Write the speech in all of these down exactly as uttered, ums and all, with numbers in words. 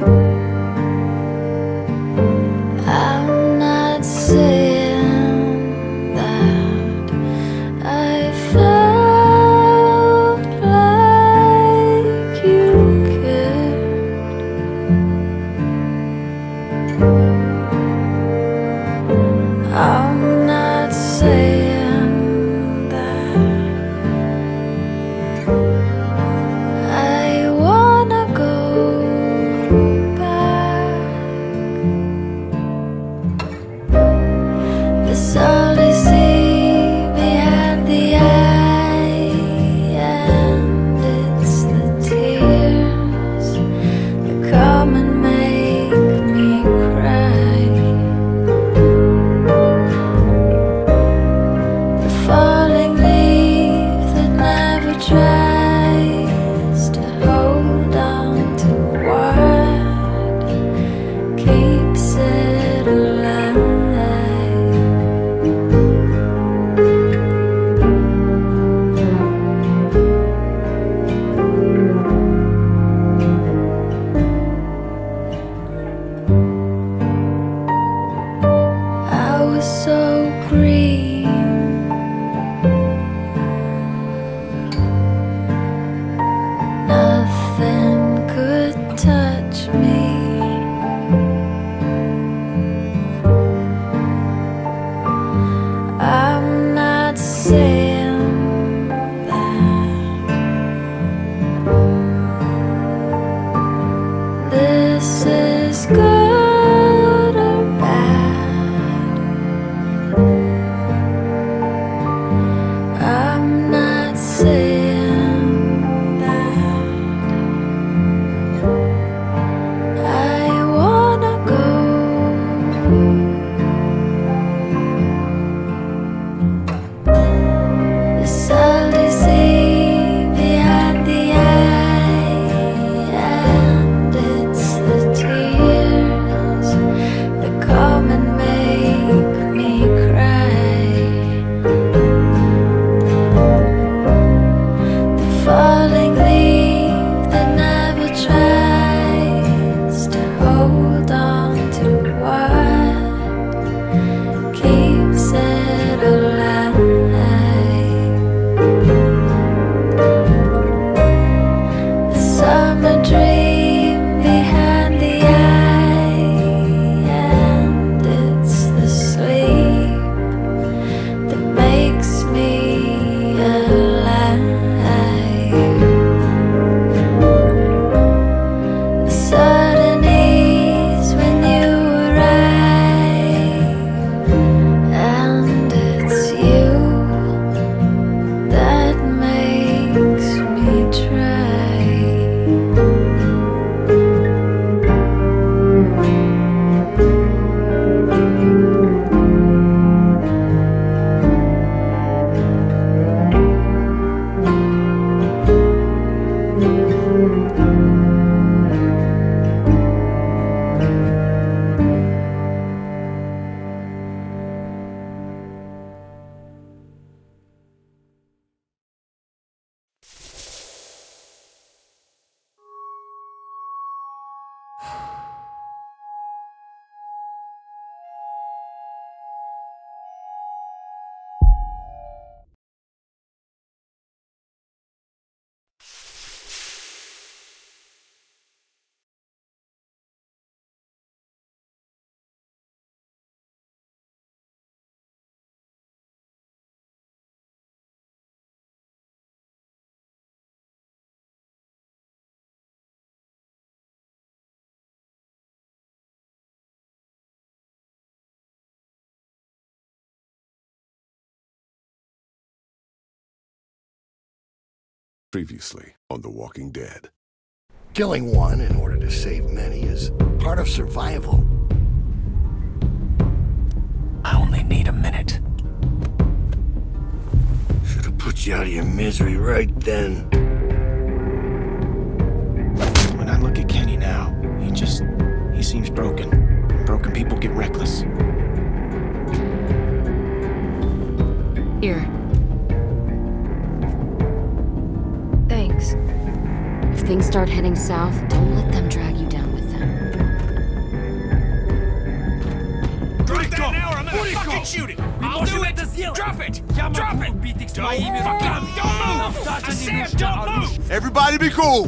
I'm not saying that I felt like you cared. I'm not saying that I wanna go back. It's all I see behind the eye, and it's the tears that come and make me cry. The falling leaf that never tries to hold on to what keeps it alive. I was so green, nothing could touch me. I'm not saying that this is good or bad. I'm not saying that I wanna go. The sun is seen behind the eye, and it's the tears that come and make me cry. The falling leaf that never tries to hold on to what keeps it alive. The summer dream behind the eye, and it's the sleep that makes me alive. The sudden ease when you arrive, and it's you that makes me try. Previously on The Walking Dead. Killing one in order to save many is part of survival. I only need a minute. Should have put you out of your misery right then. When I look at Kenny now, he just... he seems broken. And broken people get reckless. Here. Thanks. If things start heading south, don't let them drag you down with them. Fucking shoot it! I'll do it! Drop it! Drop it! Don't fucking don't move! I said don't move! Everybody be cool!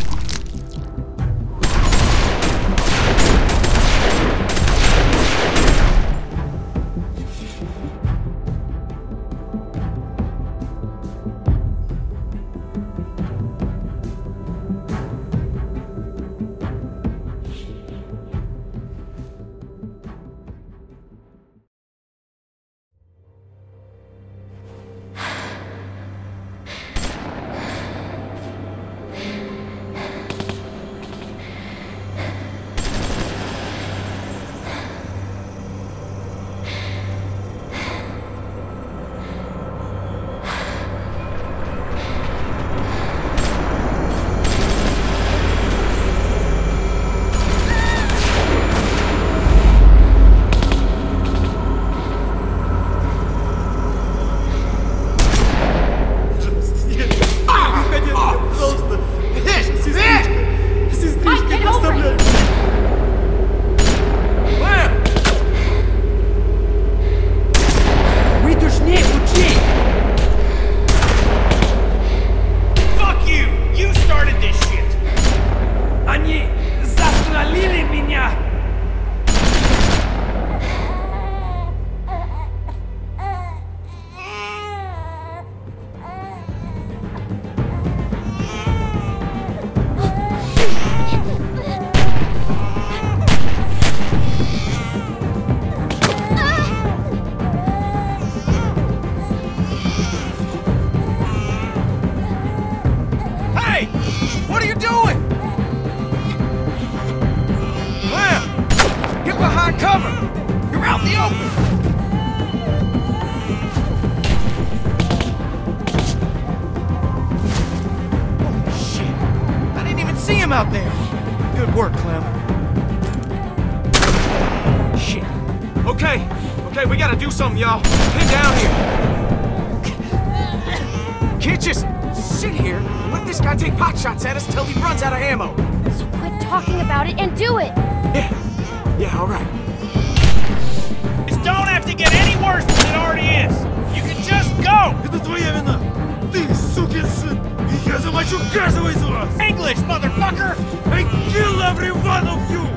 Out there. Good work, Clem. Shit. Okay, okay, we gotta do something, y'all. Get down here. Can't just sit here and let this guy take pot shots at us till he runs out of ammo. So quit talking about it and do it! Yeah, yeah, all right. This don't have to get any worse than it already is. You can just go. Это твоя вина. Ты сукин сын. Я замочу каждого из вас. English, motherfucker. I kill every one of you.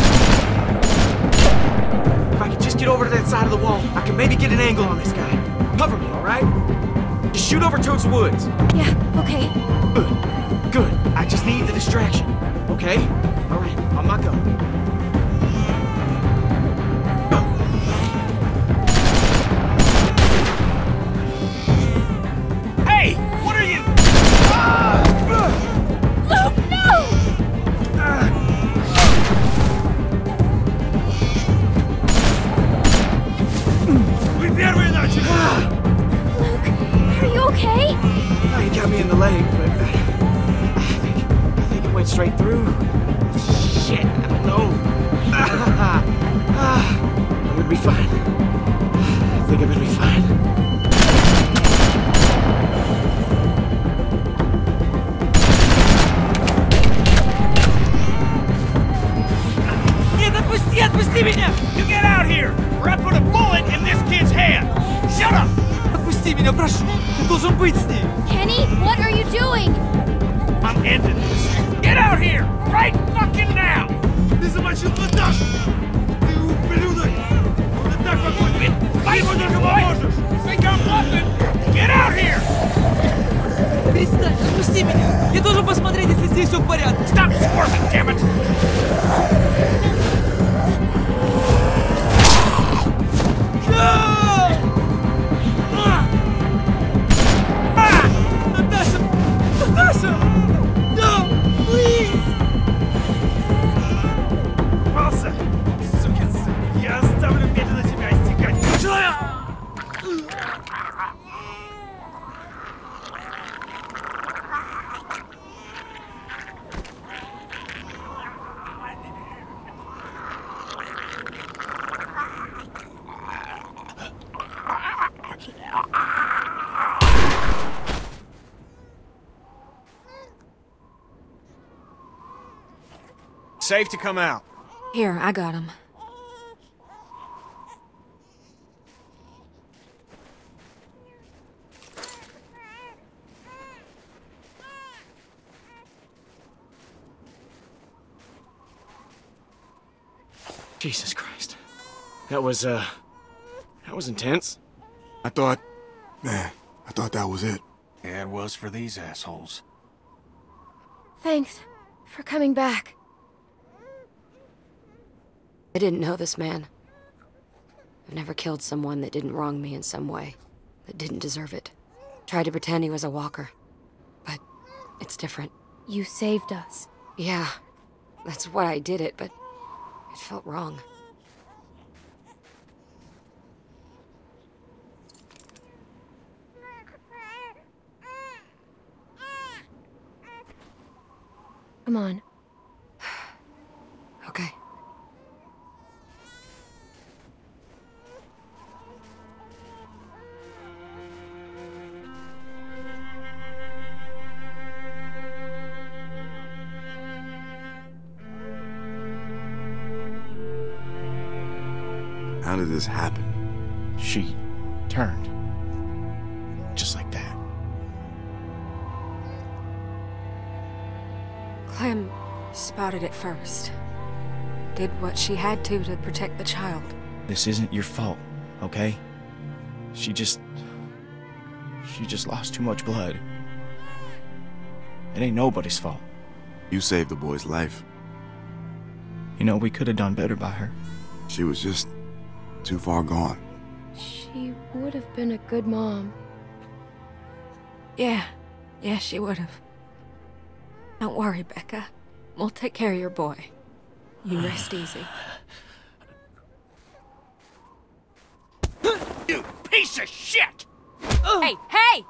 If I could just get over to that side of the wall, I can maybe get an angle on this guy. Cover me, all right? Just shoot over towards the woods. Yeah, okay. Good, good. I just need the distraction. Okay? All right, on my go. Hey, what are you? Luke, no! Вы первые начали. Luke, are you okay? Oh, he got me in the leg, but uh, I think I think it went straight through. Shit, I don't know. Ah, I'm gonna be fine. I think I'm gonna be fine. Отпусти меня! You get out here, or I put a bullet in this kid's hand. Shut up! Отпусти меня, прошу. Ты должен быть с ней. Kenny, what are you doing? I'm ending this. Get out here, right fucking now! Ты замочил Наташу. Ты ублюдок. Он и так погонит. Ты ему только поможешь. Think I'm bluffing? Get out here! Перестань, отпусти меня! Я должен посмотреть, если здесь все в порядке. Stop squirming, damn it! Наташа! Наташа! No! Please! Попался. Сукин сын. Я оставлю медленно тебя истекать. Человек! Safe to come out. Here, I got him. Jesus Christ. That was, uh... that was intense. I thought... Man, I thought that was it. Yeah, it was for these assholes. Thanks for coming back. I didn't know this man. I've never killed someone that didn't wrong me in some way, that didn't deserve it. Tried to pretend he was a walker. But it's different. You saved us. Yeah, that's why I did it, but it felt wrong. Come on. Okay. How did this happen? She turned. Just like that. Clem spotted it first. Did what she had to to protect the child. This isn't your fault, okay? She just... She just lost too much blood. It ain't nobody's fault. You saved the boy's life. You know, we could have done better by her. She was just too far gone. She would have been a good mom. Yeah. Yeah, she would have. Don't worry, Becca. We'll take care of your boy. You rest easy. You piece of shit! Hey, hey!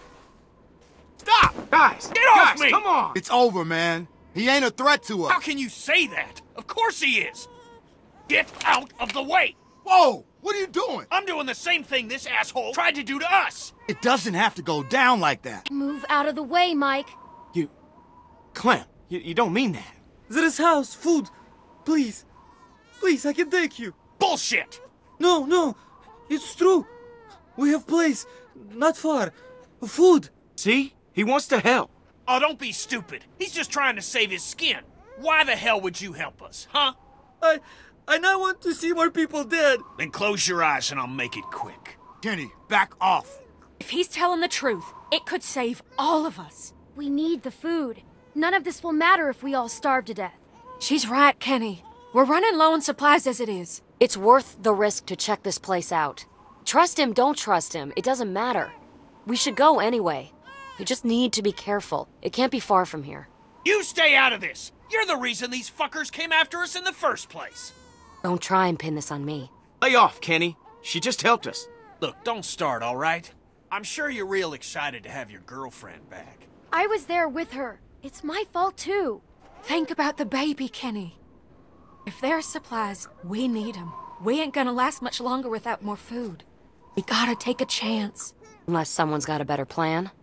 Stop! Guys! Get off guys, me! Come on! It's over, man. He ain't a threat to us. How can you say that? Of course he is! Get out of the way! Whoa! What are you doing? I'm doing the same thing this asshole tried to do to us! It doesn't have to go down like that. Move out of the way, Mike. You... Clem, you, you don't mean that. There is house, food. Please. Please, I can take you. Bullshit! No, no. It's true. We have place. Not far. Food. See? He wants to help. Oh, don't be stupid. He's just trying to save his skin. Why the hell would you help us, huh? I... I now want to see more people dead. Then close your eyes and I'll make it quick. Kenny, back off. If he's telling the truth, it could save all of us. We need the food. None of this will matter if we all starve to death. She's right, Kenny. We're running low on supplies as it is. It's worth the risk to check this place out. Trust him, don't trust him. It doesn't matter. We should go anyway. We just need to be careful. It can't be far from here. You stay out of this! You're the reason these fuckers came after us in the first place! Don't try and pin this on me. Lay off, Kenny. She just helped us. Look, don't start, all right? I'm sure you're real excited to have your girlfriend back. I was there with her. It's my fault, too. Think about the baby, Kenny. If there's supplies, we need them. We ain't gonna last much longer without more food. We gotta take a chance. Unless someone's got a better plan.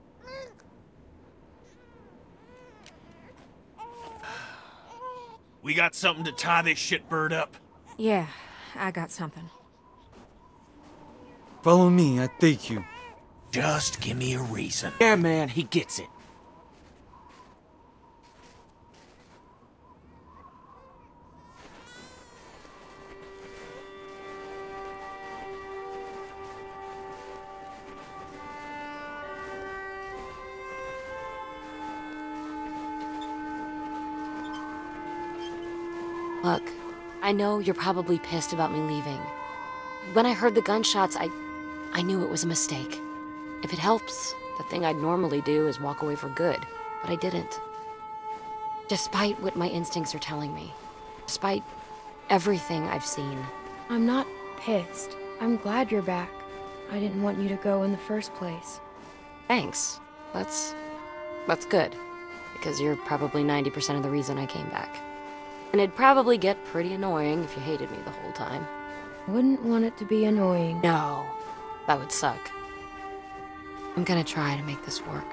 We got something to tie this shitbird up. Yeah, I got something. Follow me, I take you. Just give me a reason. Yeah, man, he gets it. Look, I know you're probably pissed about me leaving. When I heard the gunshots, I... I knew it was a mistake. If it helps, the thing I'd normally do is walk away for good, but I didn't. Despite what my instincts are telling me, despite everything I've seen. I'm not pissed. I'm glad you're back. I didn't want you to go in the first place. Thanks. That's... that's good. Because you're probably ninety percent of the reason I came back. And it'd probably get pretty annoying if you hated me the whole time. Wouldn't want it to be annoying. No, that would suck. I'm gonna try to make this work.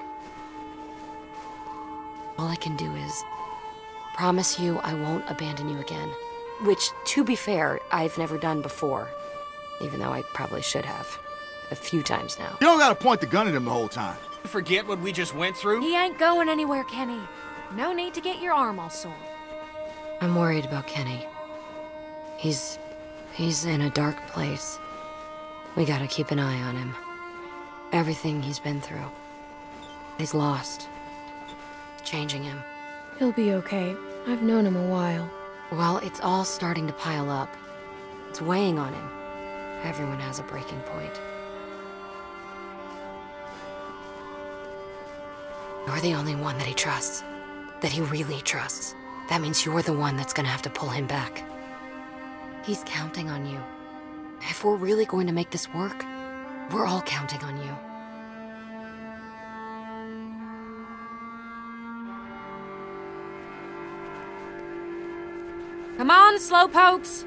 All I can do is promise you I won't abandon you again. Which, to be fair, I've never done before. Even though I probably should have. A few times now. You don't gotta point the gun at him the whole time. Forget what we just went through? He ain't going anywhere, Kenny. No need to get your arm all sore. I'm worried about Kenny. He's... he's in a dark place. We gotta keep an eye on him. Everything he's been through. He's lost. It's changing him. He'll be okay. I've known him a while. Well, it's all starting to pile up. It's weighing on him. Everyone has a breaking point. You're the only one that he trusts. That he really trusts. That means you're the one that's gonna have to pull him back. He's counting on you. If we're really going to make this work, we're all counting on you. Come on, slowpokes!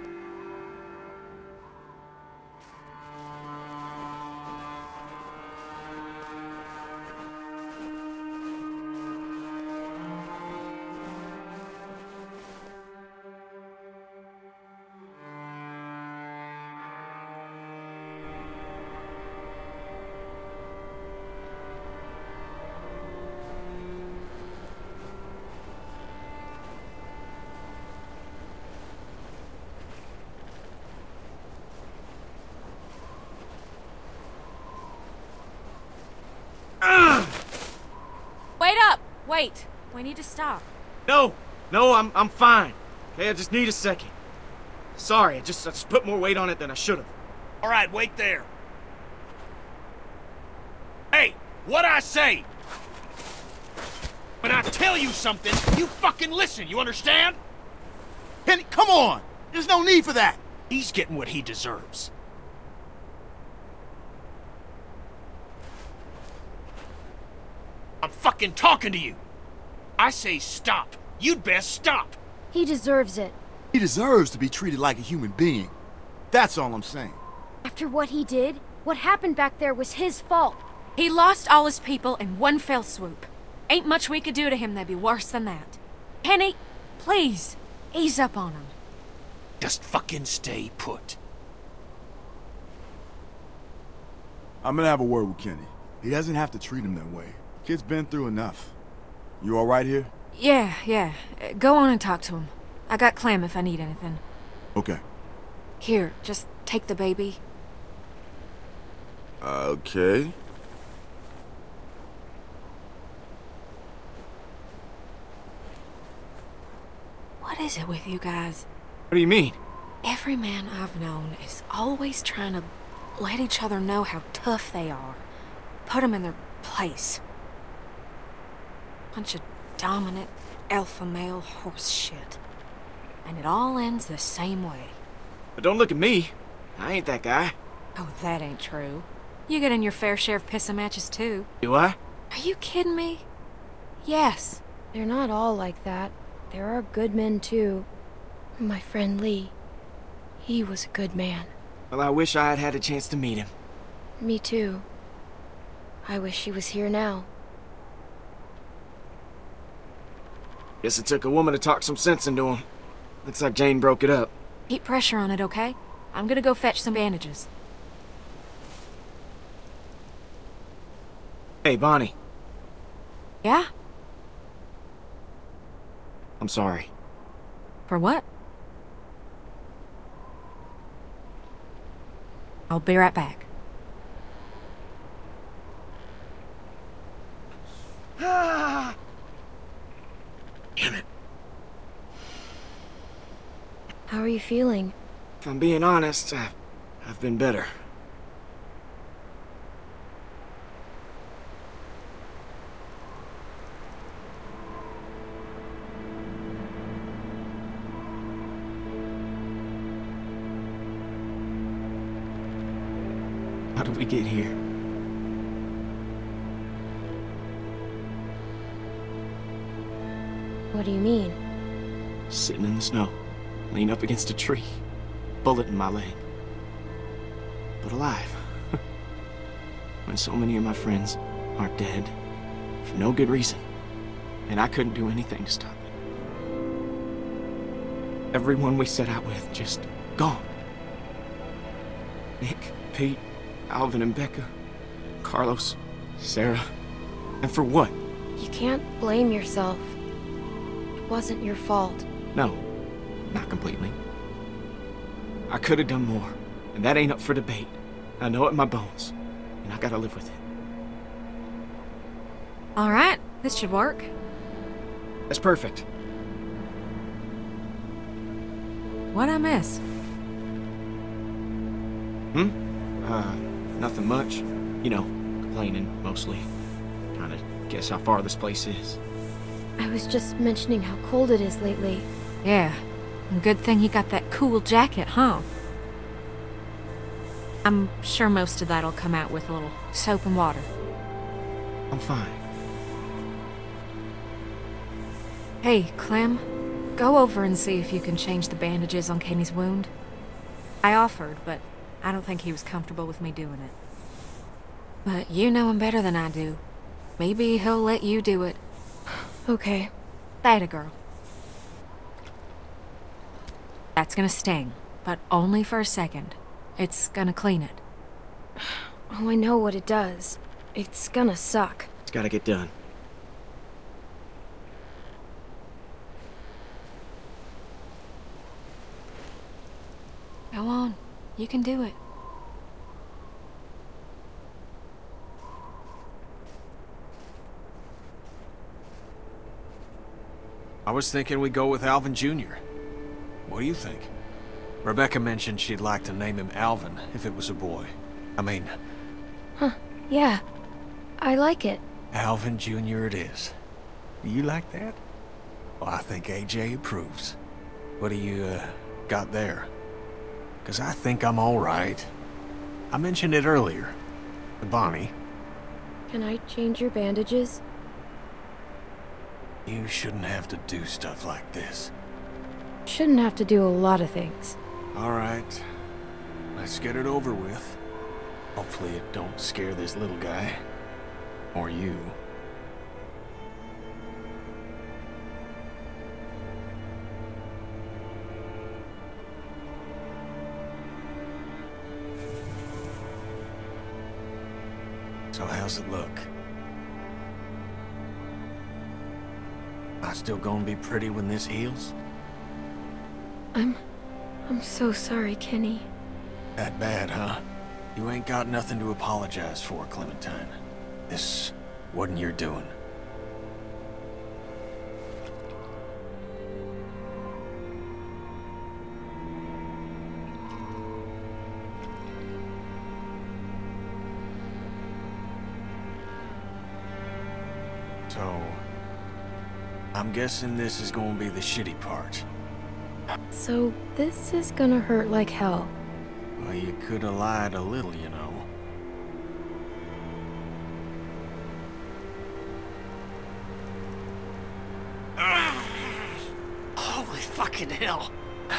Wait up! Wait. We need to stop. No! No, I'm I'm fine. Okay, I just need a second. Sorry, I just I just put more weight on it than I should have. All right, wait there. Hey, what I say? When I tell you something, you fucking listen, you understand? Penny, come on! There's no need for that! He's getting what he deserves. I'm fucking talking to you. I say stop. You'd best stop. He deserves it. He deserves to be treated like a human being. That's all I'm saying. After what he did, what happened back there was his fault. He lost all his people in one fell swoop. Ain't much we could do to him that'd be worse than that. Penny, please, ease up on him. Just fucking stay put. I'm gonna have a word with Kenny. He doesn't have to treat him that way. Kid's been through enough. You all right here? Yeah, yeah. Uh, Go on and talk to him. I got Clem if I need anything. Okay. Here, just take the baby. Okay. What is it with you guys? What do you mean? Every man I've known is always trying to let each other know how tough they are. Put them in their place. Bunch of dominant, alpha male horse shit. And it all ends the same way. But don't look at me. I ain't that guy. Oh, that ain't true. You get in your fair share of pissing matches, too. Do I? Are you kidding me? Yes. They're not all like that. There are good men, too. My friend Lee. He was a good man. Well, I wish I had had a chance to meet him. Me too. I wish she was here now. Guess it took a woman to talk some sense into him. Looks like Jane broke it up. Keep pressure on it, okay? I'm gonna go fetch some bandages. Hey, Bonnie. Yeah? I'm sorry. For what? I'll be right back. Damn it. How are you feeling? If I'm being honest, I've, I've been better. How did we get here? What do you mean? Sitting in the snow, lean up against a tree, bullet in my leg. But alive. When so many of my friends are dead for no good reason, and I couldn't do anything to stop it. Everyone we set out with just gone. Nick, Pete, Alvin and Becca, Carlos, Sarah. And for what? You can't blame yourself. It wasn't your fault. No, not completely. I could have done more, and that ain't up for debate. I know it in my bones, and I gotta live with it. All right, this should work. That's perfect. What'd I miss? Hmm? Uh, nothing much. You know, complaining, mostly. Trying to guess how far this place is. I was just mentioning how cold it is lately. Yeah, and good thing you got that cool jacket, huh? I'm sure most of that'll come out with a little soap and water. I'm fine. Hey, Clem, go over and see if you can change the bandages on Kenny's wound. I offered, but I don't think he was comfortable with me doing it. But you know him better than I do. Maybe he'll let you do it. Okay. That a girl. That's gonna sting, but only for a second. It's gonna clean it. Oh, I know what it does. It's gonna suck. It's gotta get done. Go on. You can do it. I was thinking we'd go with Alvin Junior What do you think? Rebecca mentioned she'd like to name him Alvin if it was a boy. I mean... Huh, yeah. I like it. Alvin Junior it is. Do you like that? Well, I think A J approves. What do you, uh, got there? Because I think I'm all right. I mentioned it earlier. To Bonnie. Can I change your bandages? You shouldn't have to do stuff like this. Shouldn't have to do a lot of things. All right. Let's get it over with. Hopefully it don't scare this little guy. Or you. So how's it look? I still gonna be pretty when this heals? I'm... I'm so sorry, Kenny. That bad, huh? You ain't got nothing to apologize for, Clementine. This wasn't your doing. So... I'm guessing this is gonna be the shitty part. So, this is gonna hurt like hell. Well, you could have lied a little, you know. Holy fucking hell!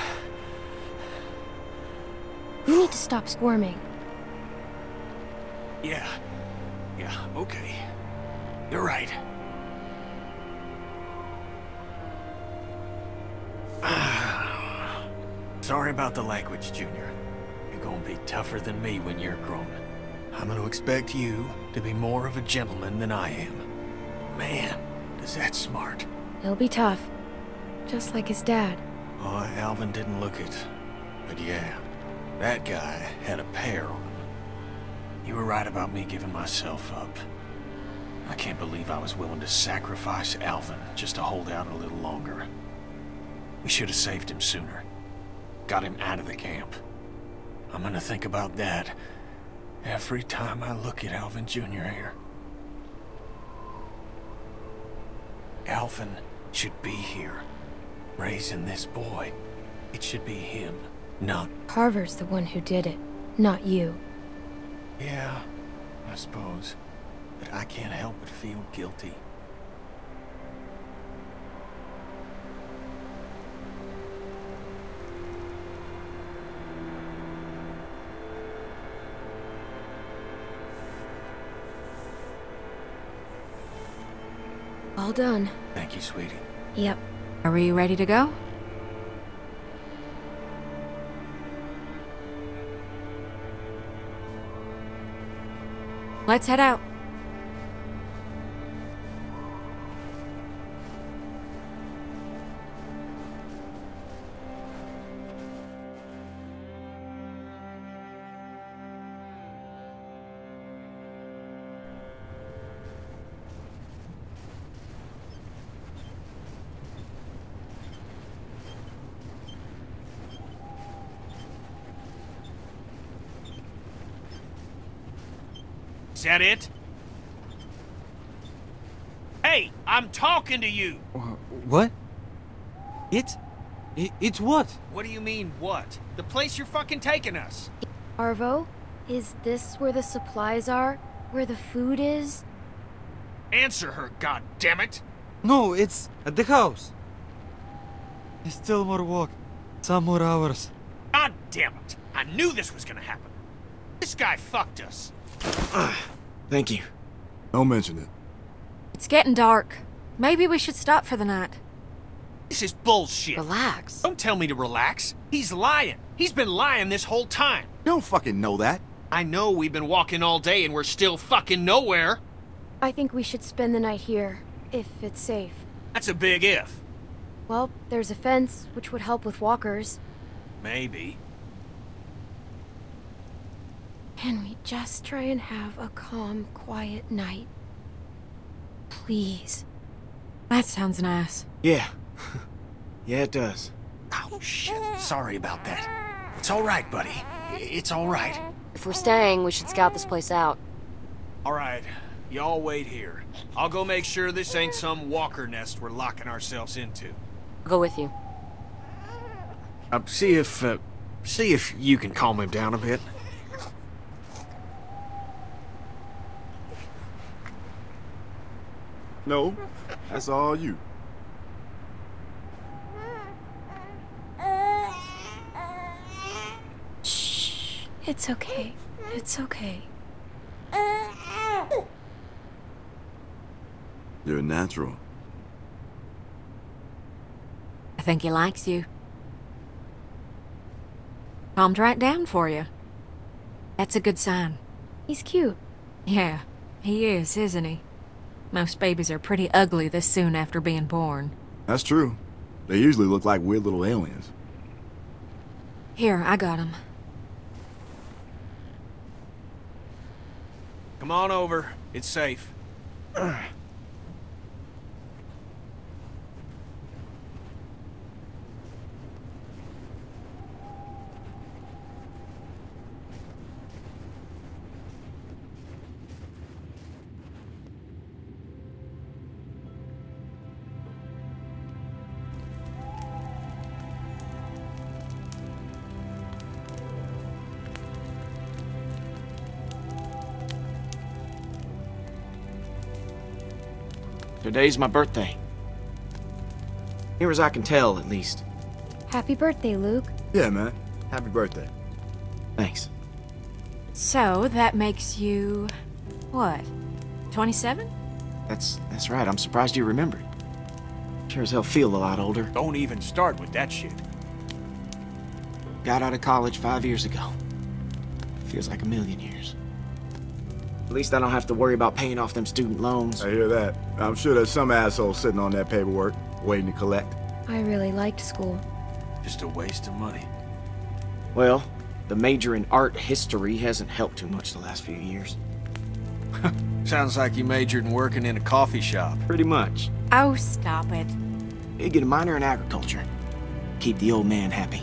You need to stop squirming. Yeah. Yeah, okay. You're right. Sorry about the language, Junior. You're gonna be tougher than me when you're grown. I'm gonna expect you to be more of a gentleman than I am. Man, is that smart. He'll be tough. Just like his dad. Oh, Alvin didn't look it. But yeah, that guy had a pair on him. You were right about me giving myself up. I can't believe I was willing to sacrifice Alvin just to hold out a little longer. We should have saved him sooner. Got him out of the camp. I'm gonna think about that every time I look at Alvin Junior here. Alvin should be here, raising this boy. It should be him, not... Carver's the one who did it, not you. Yeah, I suppose. But I can't help but feel guilty. All done. Thank you, sweetie. Yep. Are we ready to go? Let's head out. Is that it? Hey, I'm talking to you! What? It? it? It's what? What do you mean, what? The place you're fucking taking us. Arvo, is this where the supplies are? Where the food is? Answer her, goddammit! No, it's at the house. There's still more walk. Some more hours. God damn it! I knew this was gonna happen. This guy fucked us. Thank you. Don't mention it. It's getting dark. Maybe we should stop for the night. This is bullshit. Relax. Don't tell me to relax. He's lying. He's been lying this whole time. You don't fucking know that. I know we've been walking all day and we're still fucking nowhere. I think we should spend the night here, if it's safe. That's a big if. Well, there's a fence, which would help with walkers. Maybe. Can we just try and have a calm, quiet night? Please. That sounds nice. Yeah. Yeah, it does. Oh, shit. Sorry about that. It's all right, buddy. It's all right. If we're staying, we should scout this place out. All right. Y'all wait here. I'll go make sure this ain't some walker nest we're locking ourselves into. I'll go with you. Uh, see if, uh, see if you can calm him down a bit. No, that's all you. Shh. It's okay. It's okay. You're a natural. I think he likes you. Calmed right down for you. That's a good sign. He's cute. Yeah, he is, isn't he? Most babies are pretty ugly this soon after being born. That's true. They usually look like weird little aliens. Here, I got him. Come on over. It's safe. Today's my birthday. Near as I can tell, at least. Happy birthday, Luke. Yeah, man. Happy birthday. Thanks. So, that makes you... what? twenty-seven? That's that's right. I'm surprised you remembered. Sure as hell feel a lot older. Don't even start with that shit. Got out of college five years ago. Feels like a million years. At least I don't have to worry about paying off them student loans. I hear that. I'm sure there's some asshole sitting on that paperwork, waiting to collect. I really liked school. Just a waste of money. Well, the major in art history hasn't helped too much the last few years. Sounds like you majored in working in a coffee shop. Pretty much. Oh, stop it. You get a minor in agriculture. Keep the old man happy.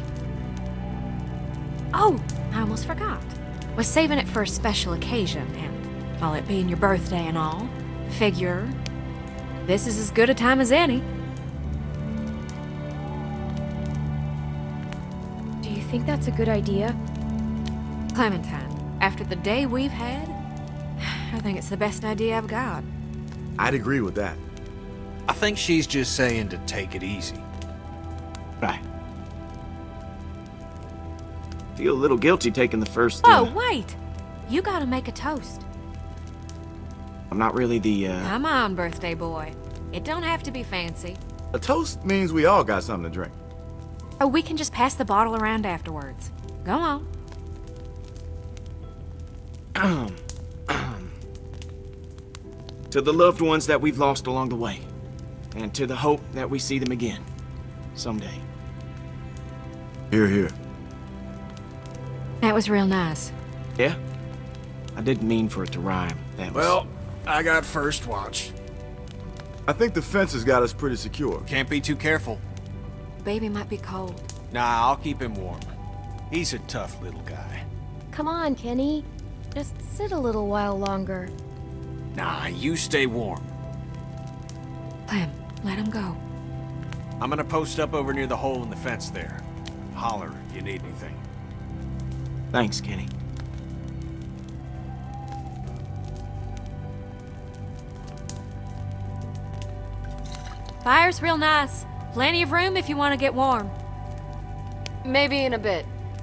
Oh, I almost forgot. Was saving it for a special occasion, and all it being your birthday and all. Figure, this is as good a time as any. Do you think that's a good idea? Clementine, after the day we've had, I think it's the best idea I've got. I'd agree with that. I think she's just saying to take it easy. Right. Feel a little guilty taking the first... Oh, uh, wait! You gotta make a toast. I'm not really the, uh... Come on, birthday boy. It don't have to be fancy. A toast means we all got something to drink. Oh, we can just pass the bottle around afterwards. Go on. To the loved ones that we've lost along the way. And to the hope that we see them again. Someday. Here, here. That was real nice. Yeah? I didn't mean for it to rhyme. That was... Well, I got first watch. I think the fence has got us pretty secure. Can't be too careful. Baby might be cold. Nah, I'll keep him warm. He's a tough little guy. Come on, Kenny. Just sit a little while longer. Nah, you stay warm. Clem, let him go. I'm gonna post up over near the hole in the fence there. Holler if you need anything. Thanks, Kenny. Fire's real nice. Plenty of room if you want to get warm. Maybe in a bit.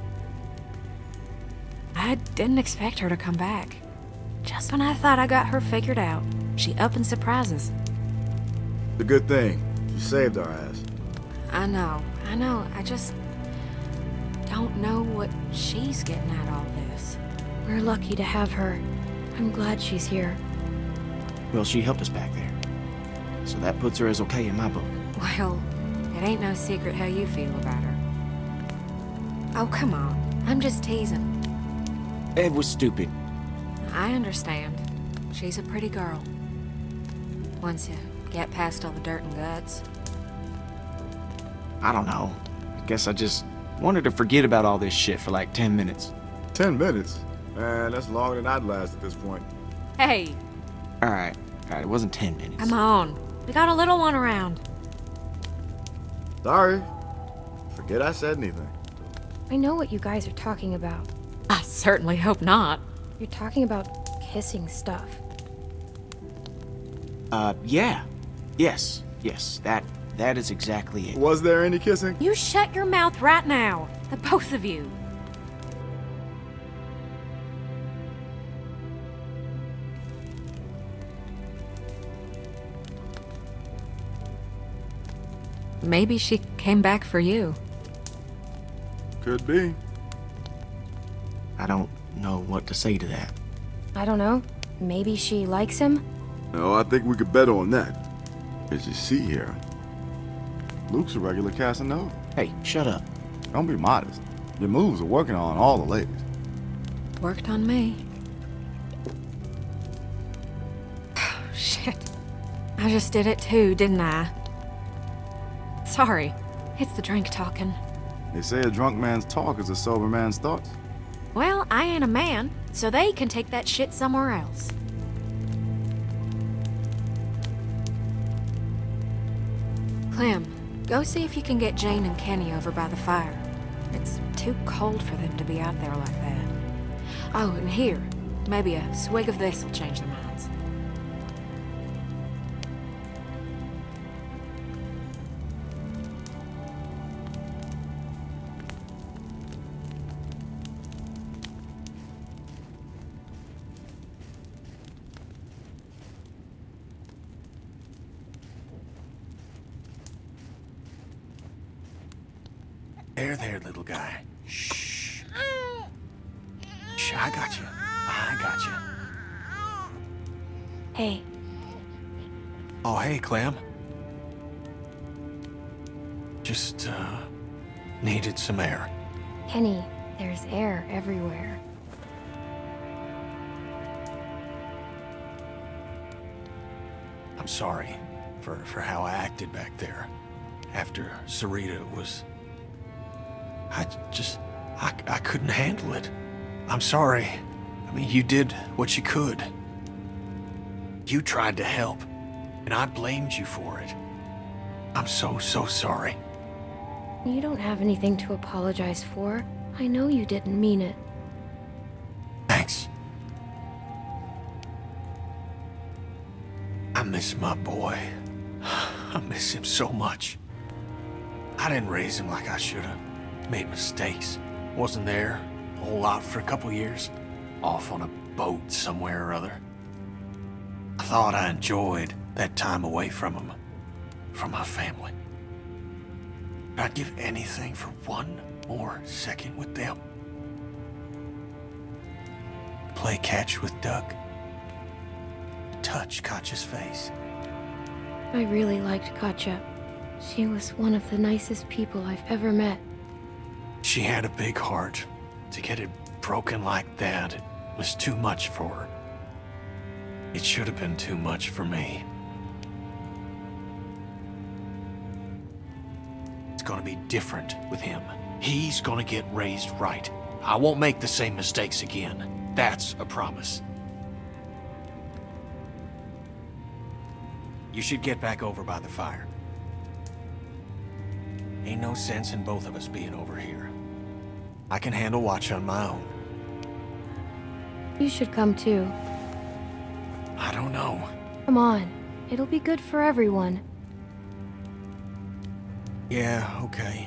I didn't expect her to come back. Just when I thought I got her figured out, she up and surprises. It's a good thing. You saved our ass. I know, I know. I just don't know what she's getting at all this. We're lucky to have her. I'm glad she's here. Well, she helped us back there. So that puts her as okay in my book. Well, it ain't no secret how you feel about her. Oh, come on. I'm just teasing. Ed was stupid. I understand. She's a pretty girl. Once you get past all the dirt and guts. I don't know. I guess I just wanted to forget about all this shit for like ten minutes. Ten minutes? Man, that's longer than I'd last at this point. Hey! Alright, alright, it wasn't ten minutes. Come on. We got a little one around. Sorry. Forget I said anything. I know what you guys are talking about. I certainly hope not. You're talking about kissing stuff. Uh, yeah. Yes, yes, that, that is exactly it. Was there any kissing? You shut your mouth right now. The both of you. Maybe she came back for you. Could be. I don't know what to say to that. I don't know. Maybe she likes him? No, I think we could bet on that. As you see here, Luke's a regular Casanova. Hey, shut up. Don't be modest. Your moves are working on all the ladies. Worked on me. Shit. I just did it too, didn't I? Sorry. It's the drink talking. They say a drunk man's talk is a sober man's thoughts. Well, I ain't a man, so they can take that shit somewhere else. Clem, go see if you can get Jane and Kenny over by the fire. It's too cold for them to be out there like that. Oh, and here, maybe a swig of this will change their minds. There, there, little guy. Shh. Shh, I got you. I got you. Hey. Oh, hey, Clem. Just, uh, needed some air. Kenny, there's air everywhere. I'm sorry for, for how I acted back there. After Sarita was... I just... I, I couldn't handle it. I'm sorry. I mean, you did what you could. You tried to help, and I blamed you for it. I'm so, so sorry. You don't have anything to apologize for. I know you didn't mean it. Thanks. I miss my boy. I miss him so much. I didn't raise him like I should have. Made mistakes. Wasn't there a whole lot for a couple years. Off on a boat somewhere or other. I thought I enjoyed that time away from him. From my family. I'd give anything for one more second with them. Play catch with Doug. Touch Katja's face. I really liked Katja. She was one of the nicest people I've ever met. She had a big heart. To get it broken like that, it was too much for her. It should have been too much for me. It's gonna be different with him. He's gonna get raised right. I won't make the same mistakes again. That's a promise. You should get back over by the fire. Ain't no sense in both of us being over here. I can handle watch on my own. You should come too. I don't know. Come on. It'll be good for everyone. Yeah, okay.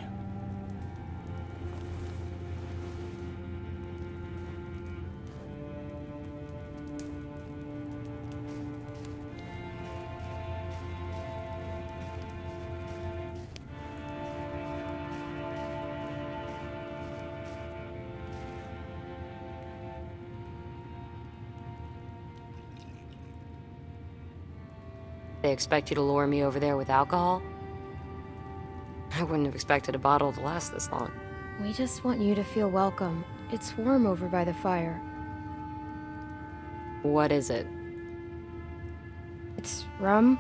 They expect you to lure me over there with alcohol? I wouldn't have expected a bottle to last this long. We just want you to feel welcome. It's warm over by the fire. What is it? It's rum.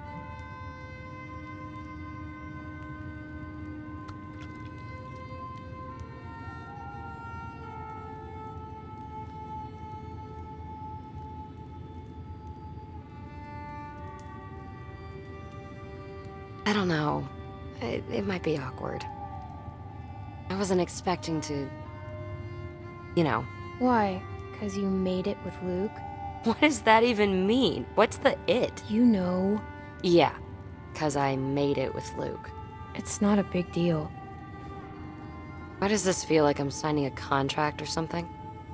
I don't know. It, it might be awkward. I wasn't expecting to... You know. Why? 'Cause you made it with Luke? What does that even mean? What's the it? You know. Yeah, 'cause I made it with Luke. It's not a big deal. Why does this feel like I'm signing a contract or something?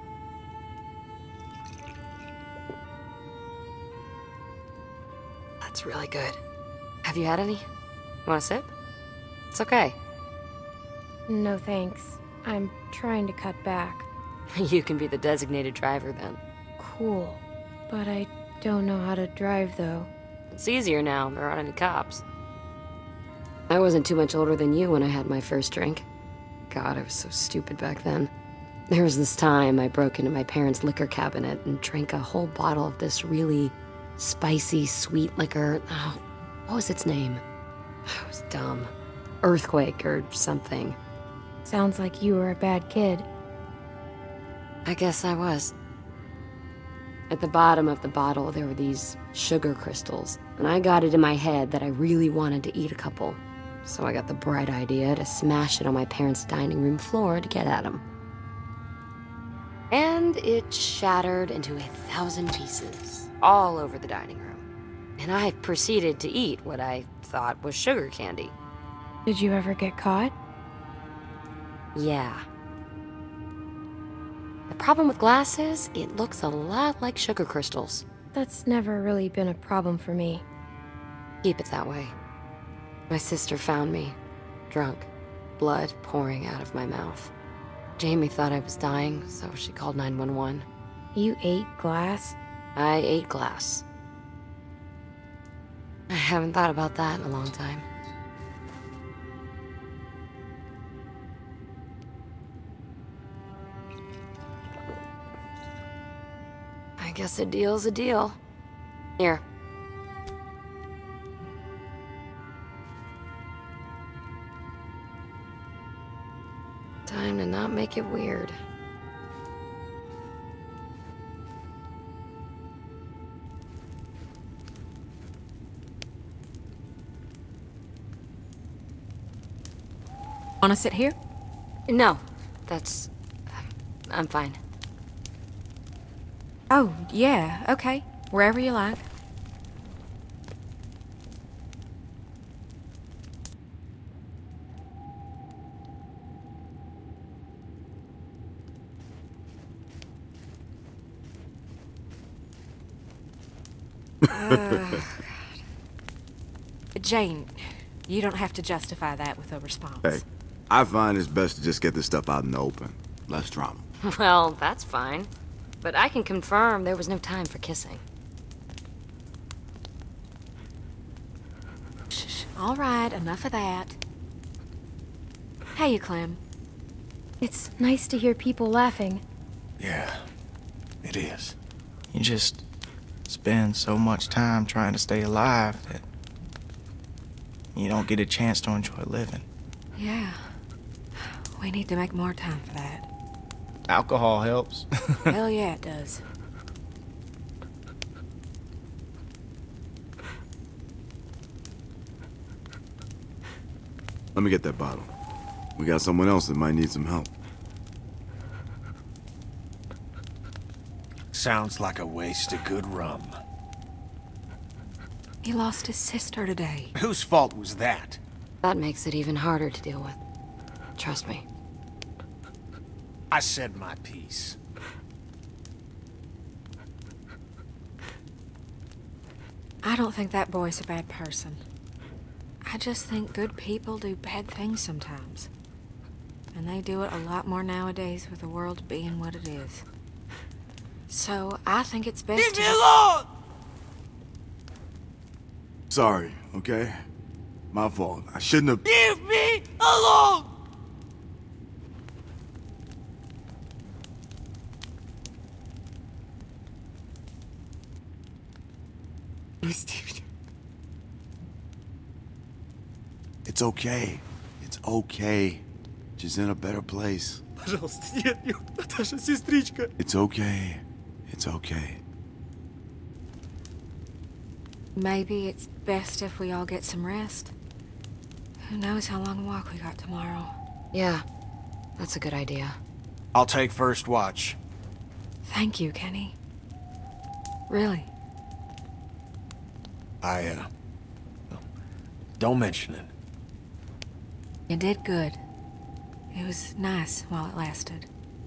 That's really good. Have you had any? Want a sip? It's okay. No thanks. I'm trying to cut back. You can be the designated driver then. Cool. But I don't know how to drive though. It's easier now, there aren't any cops. I wasn't too much older than you when I had my first drink. God, I was so stupid back then. There was this time I broke into my parents' liquor cabinet and drank a whole bottle of this really spicy, sweet liquor. Oh, what was its name? I was dumb. Earthquake or something. Sounds like you were a bad kid. I guess I was. At the bottom of the bottle, there were these sugar crystals, and I got it in my head that I really wanted to eat a couple. So I got the bright idea to smash it on my parents' dining room floor to get at them. And it shattered into a thousand pieces, all over the dining room. And I proceeded to eat what I thought was sugar candy. Did you ever get caught? Yeah. The problem with glass is, it looks a lot like sugar crystals. That's never really been a problem for me. Keep it that way. My sister found me, drunk, blood pouring out of my mouth. Jamie thought I was dying, so she called nine one one. You ate glass? I ate glass. I haven't thought about that in a long time. I guess a deal's a deal. Here. Time to not make it weird. Wanna sit here? No, that's... I'm fine. Oh, yeah, okay. Wherever you like. Oh, God. Jane, you don't have to justify that with a response. Hey, I find it's best to just get this stuff out in the open. Less drama. Well, that's fine. But I can confirm there was no time for kissing. Shh, all right, enough of that. Hey, Clem. It's nice to hear people laughing. Yeah, it is. You just spend so much time trying to stay alive that you don't get a chance to enjoy living. Yeah. We need to make more time for that. Alcohol helps. Hell yeah, it does. Let me get that bottle. We got someone else that might need some help. Sounds like a waste of good rum. He lost his sister today. Whose fault was that? That makes it even harder to deal with. Trust me. I said my piece. I don't think that boy's a bad person. I just think good people do bad things sometimes. And they do it a lot more nowadays with the world being what it is. So, I think it's best Leave to me just- alone! Sorry, okay? My fault. I shouldn't have... Leave me alone! It's okay. It's okay. She's in a better place. Пожалуйста, нет, нет, Наташа, сестричка. It's okay. It's okay. Maybe it's best if we all get some rest. Who knows how long a walk we got tomorrow. Yeah, that's a good idea. I'll take first watch. Thank you, Kenny. Really. I, uh... Don't mention it. You did good. It was nice while it lasted.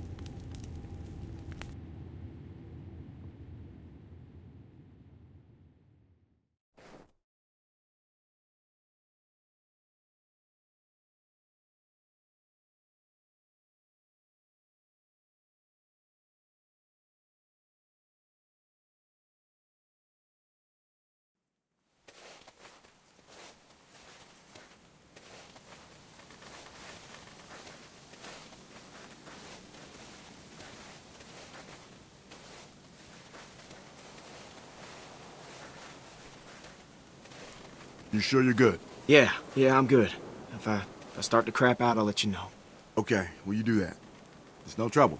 You sure you're good? Yeah, yeah, I'm good. If I, if I start to crap out, I'll let you know. Okay, will you do that? It's no trouble.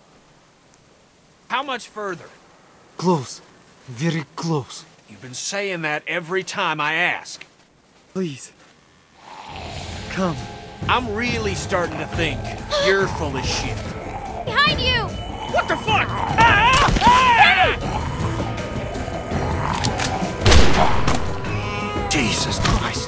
How much further? Close. Very close. You've been saying that every time I ask. Please. Come. I'm really starting to think you're full of shit. Behind you! What the fuck? Ah! Ah! Jesus Christ!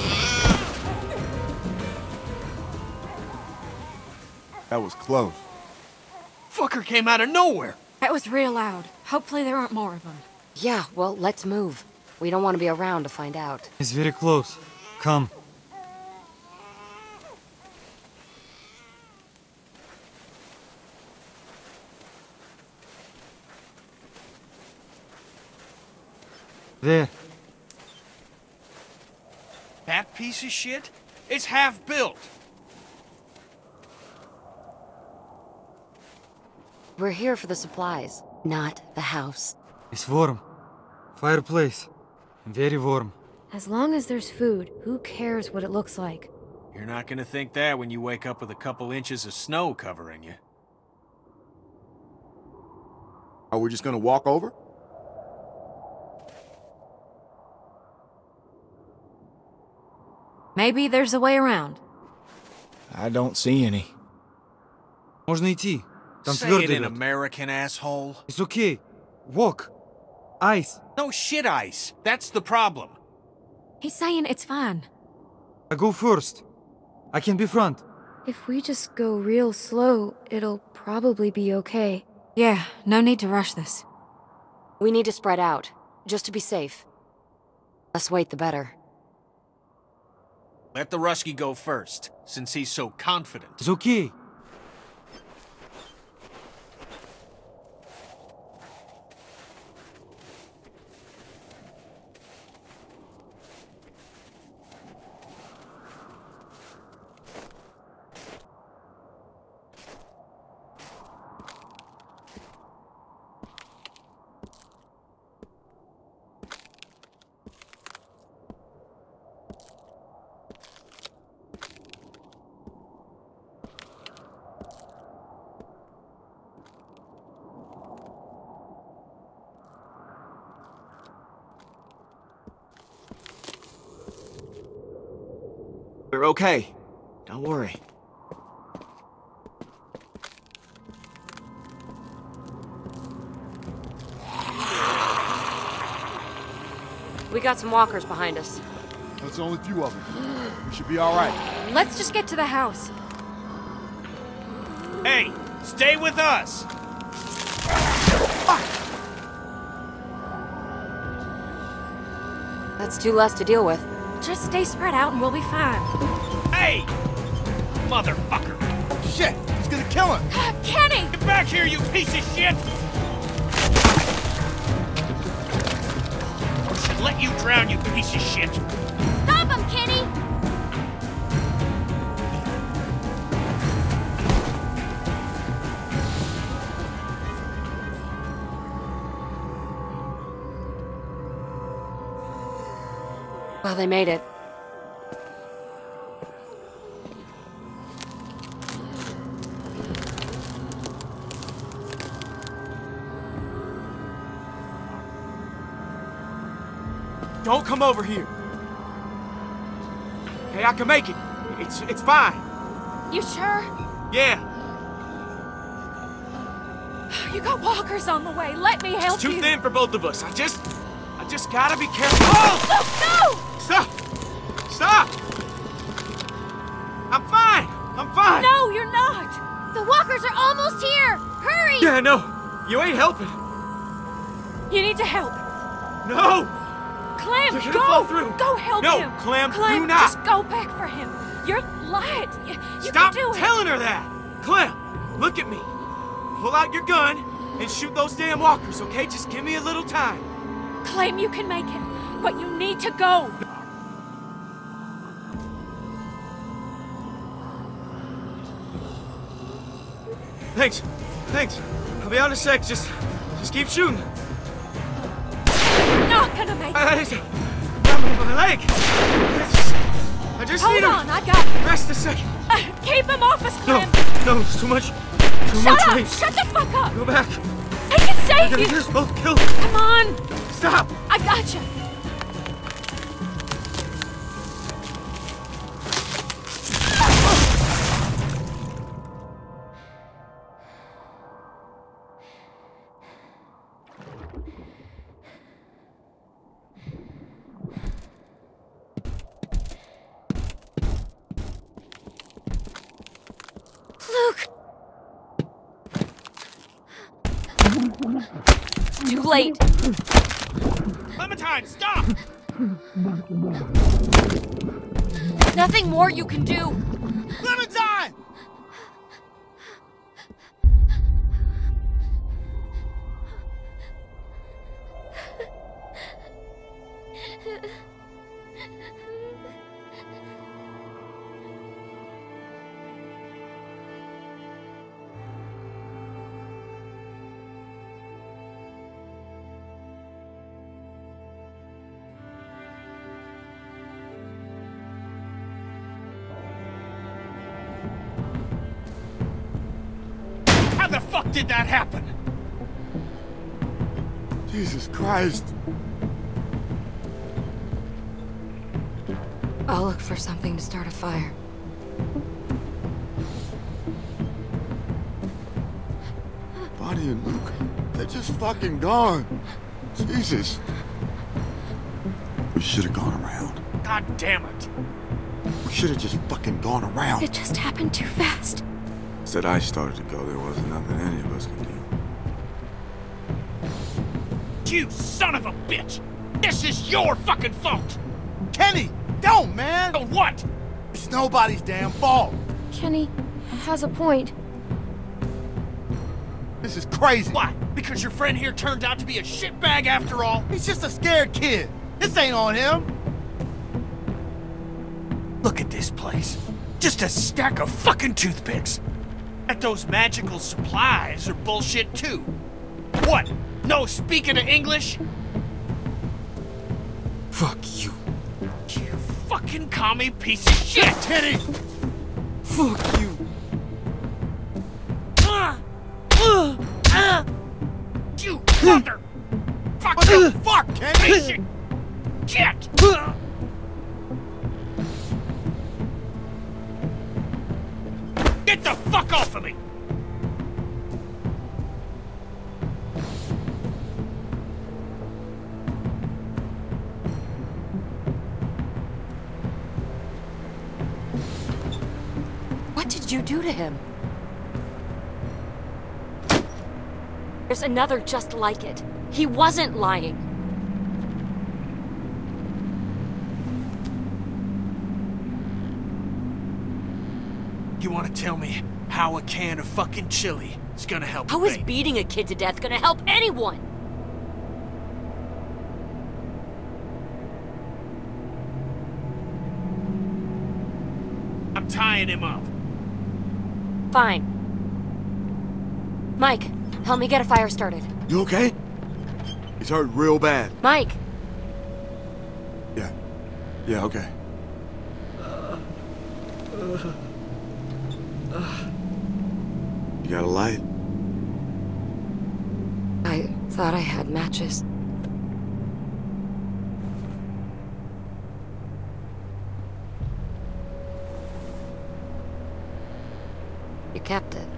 That was close. Fucker came out of nowhere! That was real loud. Hopefully there aren't more of them. Yeah, well, let's move. We don't want to be around to find out. It's very close. Come. There. That piece of shit? It's half built. We're here for the supplies, not the house. It's warm. Fireplace. Very warm. As long as there's food, who cares what it looks like? You're not gonna think that when you wake up with a couple inches of snow covering you. Are we just gonna walk over? Maybe there's a way around. I don't see any. Можно идти. Там Say it твердый in лед. American, asshole. It's okay. Walk. Ice. No shit ice. That's the problem. He's saying it's fine. I go first. I can be front. If we just go real slow, it'll probably be okay. Yeah, no need to rush this. We need to spread out, just to be safe. Less wait, the better. Let the Rusky go first, since he's so confident. It's okay. We're okay. Don't worry. We got some walkers behind us. That's only a few of them. We should be all right. Let's just get to the house. Hey, stay with us! That's two less to deal with. Just stay spread out and we'll be fine. Hey! Motherfucker! Shit! He's gonna kill him! Kenny! Get back here, you piece of shit! I should let you drown, you piece of shit! Stop him, Kenny! Well, they made it. Don't come over here. Hey, I can make it. It's it's fine. You sure? Yeah. You got walkers on the way. Let me help It's too you. thin for both of us. I just... I just gotta be careful. Oh! Luke, no! Stop! Stop! I'm fine! I'm fine! No, you're not! The walkers are almost here! Hurry! Yeah, no. You ain't helping. You need to help. No! Clem, You're gonna go! fall through. Go help No, him! Clem, Clem, do not. just go back for him. You're light. You, you Stop can do it. telling her that! Clem, look at me. Pull out your gun and shoot those damn walkers, okay? Just give me a little time. Clem, you can make it. But you need to go. Thanks. Thanks. I'll be on in a sec. Just, just keep shooting. You're not gonna make it. I, I, my leg. I just, I just Hold need on, to I got you. rest a second. Uh, keep him off us, No, Clem. no, it's too much. Too Shut much up! weight. Shut the fuck up! Go back. I can You're save gonna you! get us both killed. Come on! Stop. I got you. Luke! Too late. Clementine, stop! Nothing more you can do. Clementine! How the fuck did that happen? Jesus Christ. I'll look for something to start a fire. Bonnie and Luke, they're just fucking gone. Jesus. We should have gone around. God damn it. We should have just fucking gone around. It just happened too fast. Said I started to go, there wasn't nothing any of us could do. You son of a bitch! This is your fucking fault! Kenny, don't, man! Oh, what? It's nobody's damn fault. Kenny has a point. This is crazy. What? Because your friend here turned out to be a shitbag after all? He's just a scared kid. This ain't on him. Look at this place. Just a stack of fucking toothpicks. And those magical supplies are bullshit too. What? No speaking of English? Fuck you. You fucking commie piece of shit! Kenny! Fuck you. Uh, uh, uh, you mother! Fuck you! Fuck, Kenny! Piece of shit! the fuck off of me! What did you do to him? There's another just like it. He wasn't lying. You want to tell me how a can of fucking chili is gonna help? How is beating a kid to death gonna help anyone? I'm tying him up. Fine. Mike, help me get a fire started. You okay? He's hurt real bad. Mike! Yeah. Yeah, okay. You got a light? I thought I had matches. You kept it.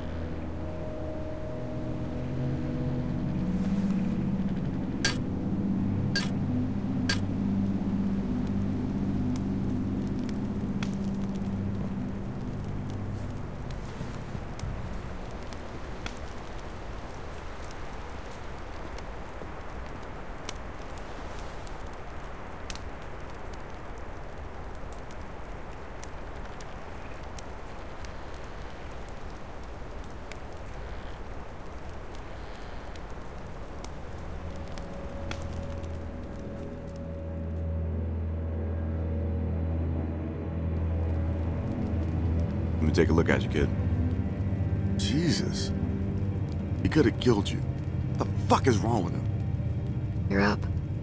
Let me take a look at you, kid. Jesus. He could have killed you. What the fuck is wrong with him? You're up.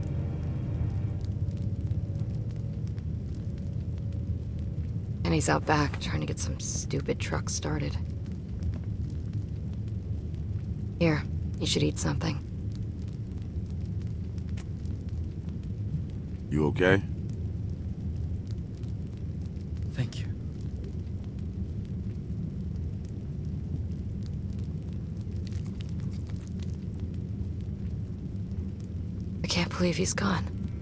And he's out back trying to get some stupid truck started. Here, you should eat something. You okay? Thank you. I can't believe he's gone.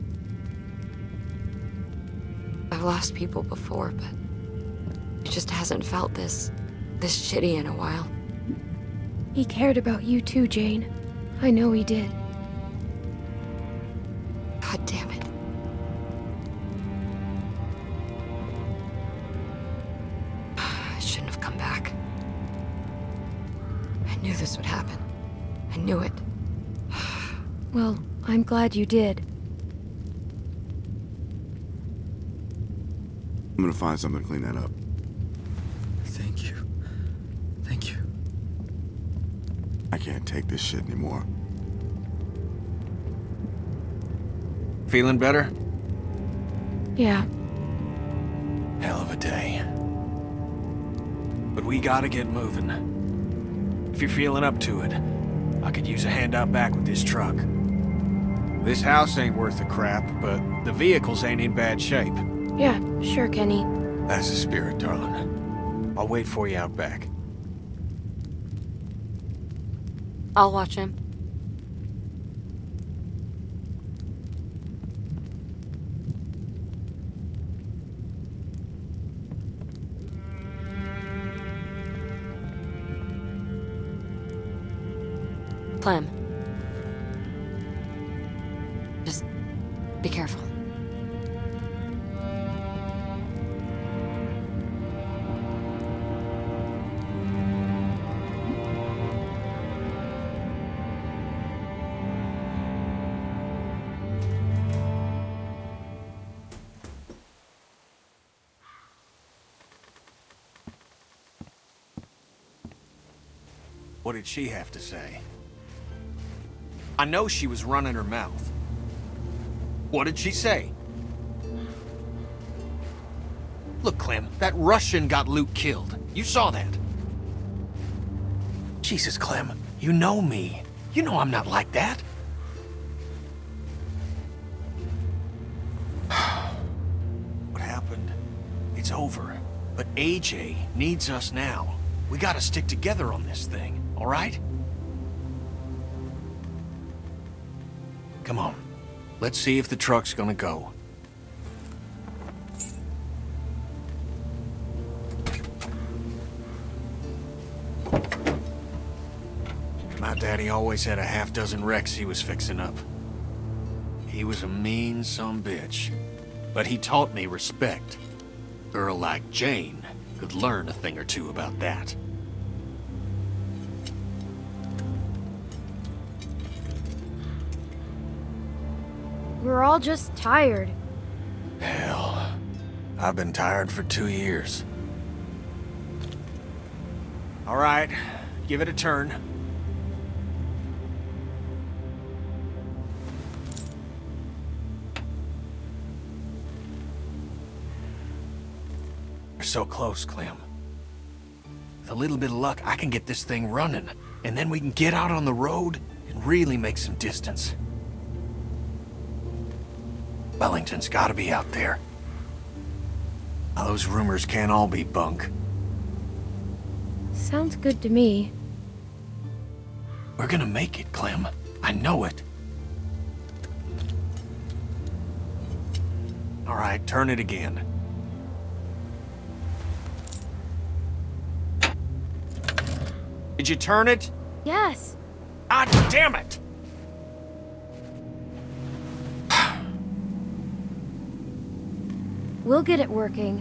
I've lost people before, but it just hasn't felt this, this shitty in a while. He cared about you too, Jane. I know he did. God damn it. I shouldn't have come back. I knew this would happen. I knew it. Well, I'm glad you did. I'm gonna find something to clean that up. Thank you. Thank you. I can't take this shit anymore. Feeling better? Yeah. Hell of a day. But we gotta get moving. If you're feeling up to it, I could use a hand out back with this truck. This house ain't worth a crap, but the vehicles ain't in bad shape. Yeah, sure, Kenny. That's the spirit, darling. I'll wait for you out back. I'll watch him. Clem. Just be careful. What did she have to say? I know she was running her mouth. What did she say? Look, Clem, that Russian got Luke killed. You saw that. Jesus, Clem, you know me. You know I'm not like that. What happened? It's over. But A J needs us now. We gotta stick together on this thing, all right? Come on. Let's see if the truck's gonna go. My daddy always had a half dozen wrecks he was fixing up. He was a mean sumbitch, but he taught me respect. A girl like Jane could learn a thing or two about that. We're all just tired. Hell, I've been tired for two years. All right, give it a turn. We're so close, Clem. With a little bit of luck, I can get this thing running, and then we can get out on the road and really make some distance. Wellington's gotta be out there. Now, those rumors can't all be bunk. Sounds good to me. We're gonna make it, Clem. I know it. All right, turn it again. Did you turn it? Yes. God damn it! We'll get it working.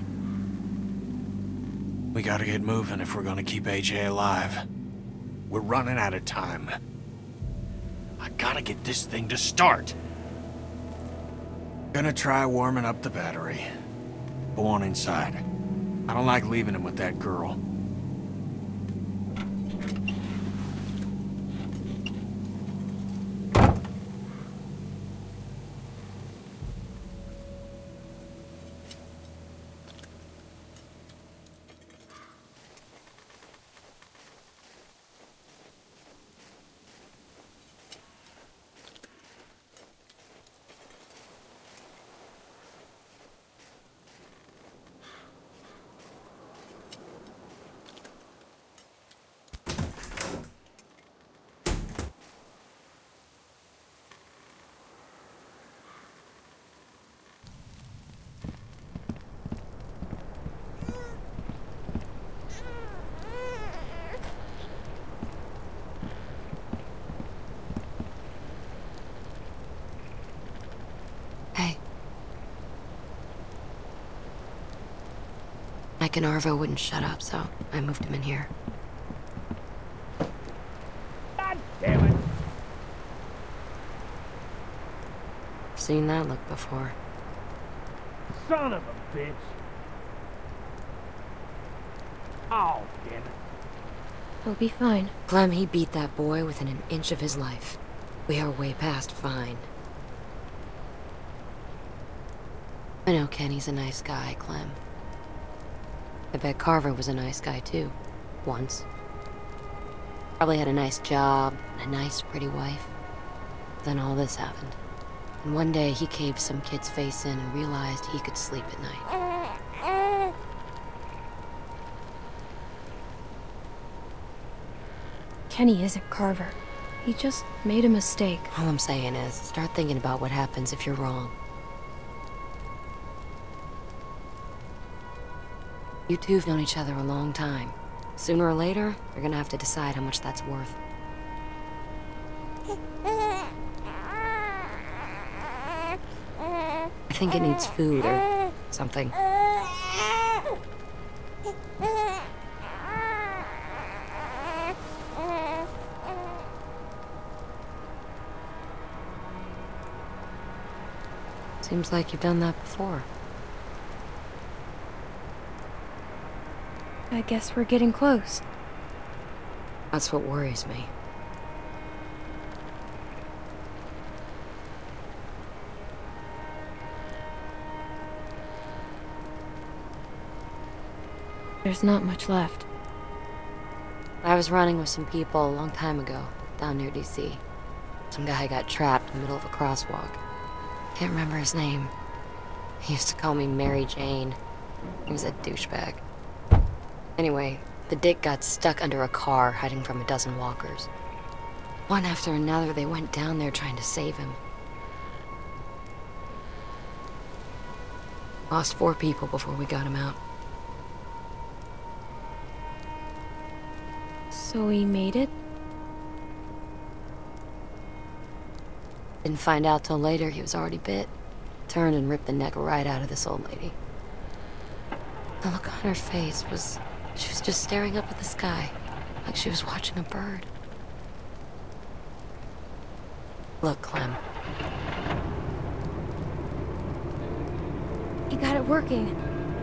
We gotta get moving if we're gonna keep A J alive. We're running out of time. I gotta get this thing to start. Gonna try warming up the battery. Go on inside. I don't like leaving him with that girl. Mike and Arvo wouldn't shut up, so I moved him in here. God damn it! Seen that look before. Son of a bitch! Oh, damn it. He'll be fine. Clem, he beat that boy within an inch of his life. We are way past fine. I know Kenny's a nice guy, Clem. I bet Carver was a nice guy, too. Once. Probably had a nice job, and a nice, pretty wife. Then all this happened. And one day, he caved some kid's face in and realized he could sleep at night. Kenny isn't Carver. He just made a mistake. All I'm saying is, start thinking about what happens if you're wrong. You two have known each other a long time. Sooner or later, you're gonna have to decide how much that's worth. I think it needs food or something. Seems like you've done that before. I guess we're getting close. That's what worries me. There's not much left. I was running with some people a long time ago, down near D C. Some guy got trapped in the middle of a crosswalk. Can't remember his name. He used to call me Mary Jane. He was a douchebag. Anyway, The dick got stuck under a car, hiding from a dozen walkers. One after another, they went down there trying to save him. Lost four people before we got him out. So he made it? Didn't find out till later he was already bit. Turned and ripped the neck right out of this old lady. The look on her face was... she was just staring up at the sky, like she was watching a bird. Look, Clem. He got it working.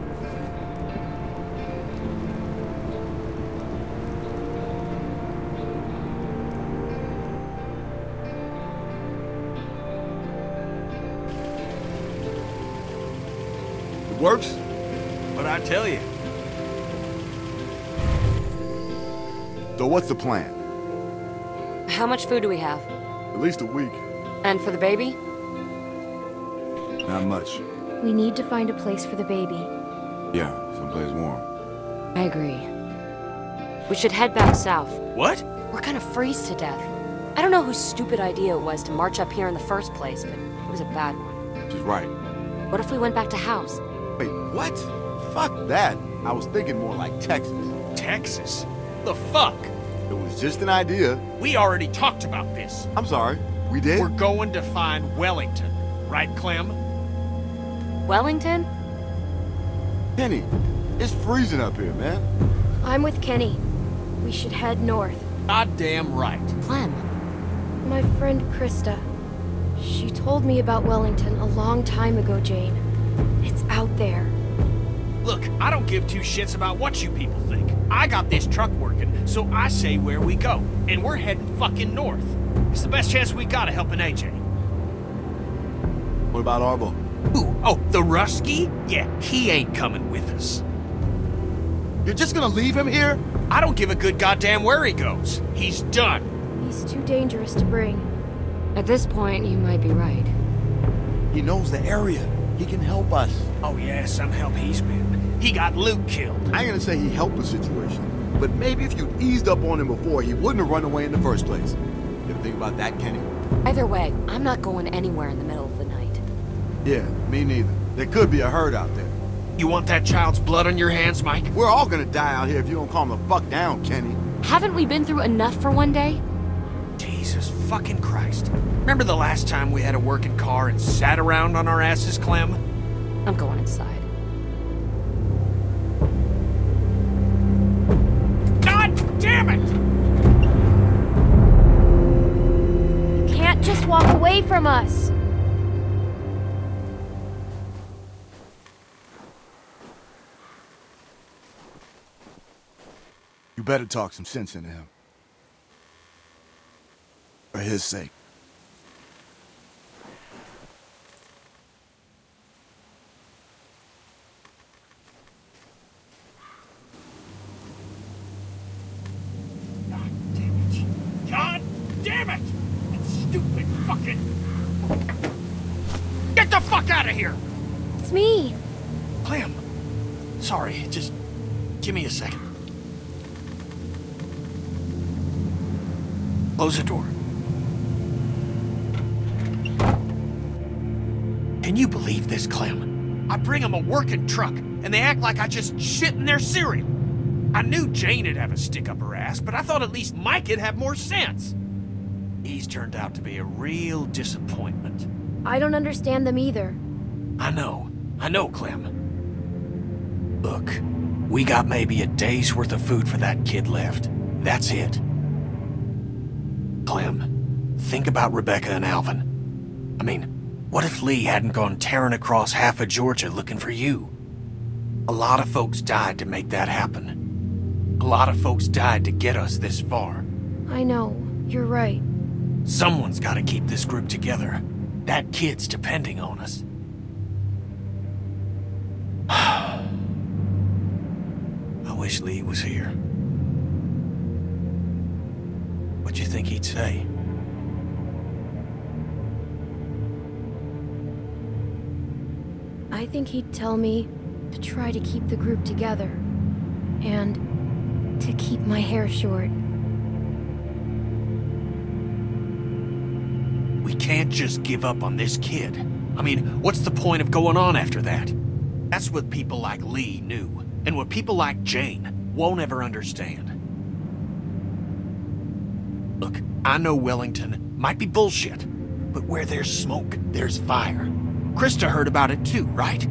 It works? What'd I tell you? So what's the plan? How much food do we have? At least a week. And for the baby? Not much. We need to find a place for the baby. Yeah, someplace warm. I agree. We should head back south. What? We're gonna freeze to death. I don't know whose stupid idea it was to march up here in the first place, but it was a bad one. She's right. What if we went back to House? Wait, what? Fuck that. I was thinking more like Texas. Texas? The fuck? It was just an idea. We already talked about this. I'm sorry. We did? We're going to find Wellington. Right, Clem? Wellington? Kenny, it's freezing up here, man. I'm with Kenny. We should head north. Goddamn right. Clem. My friend Krista. She told me about Wellington a long time ago, Jane. It's out there. Look, I don't give two shits about what you people think. I got this truck working, so I say where we go. And we're heading fucking north. It's the best chance we got of helping A J. What about Arbo? Who? Oh, the Rusky? Yeah, he ain't coming with us. You're just gonna leave him here? I don't give a good goddamn where he goes. He's done. He's too dangerous to bring. At this point, you might be right. He knows the area. He can help us. Oh yeah, some help he's been. He got Luke killed. I ain't gonna say he helped the situation, but maybe if you'd eased up on him before, he wouldn't have run away in the first place. You ever think about that, Kenny? Either way, I'm not going anywhere in the middle of the night. Yeah, me neither. There could be a herd out there. You want that child's blood on your hands, Mike? We're all gonna die out here if you don't calm the fuck down, Kenny. Haven't we been through enough for one day? Jesus fucking Christ. Remember the last time we had a working car and sat around on our asses, Clem? I'm going inside. God damn it! You can't just walk away from us. You better talk some sense into him. For his sake. God damn it. God damn it! That stupid fucking... Get the fuck out of here! It's me. Clem. Sorry, just give me a second. Close the door. Can you believe this, Clem? I bring them a working truck, and they act like I just shit in their cereal. I knew Jane'd have a stick up her ass, but I thought at least Mike'd have more sense. He's turned out to be a real disappointment. I don't understand them either. I know. I know, Clem. Look, we got maybe a day's worth of food for that kid left. That's it. Clem, think about Rebecca and Alvin. I mean, what if Lee hadn't gone tearing across half of Georgia looking for you? A lot of folks died to make that happen. A lot of folks died to get us this far. I know. You're right. Someone's got to keep this group together. That kid's depending on us. I wish Lee was here. What'd you think he'd say? I think he'd tell me to try to keep the group together. And to keep my hair short. We can't just give up on this kid. I mean, what's the point of going on after that? That's what people like Lee knew, and what people like Jane won't ever understand. Look, I know Wellington might be bullshit, but where there's smoke, there's fire. Krista heard about it too, right?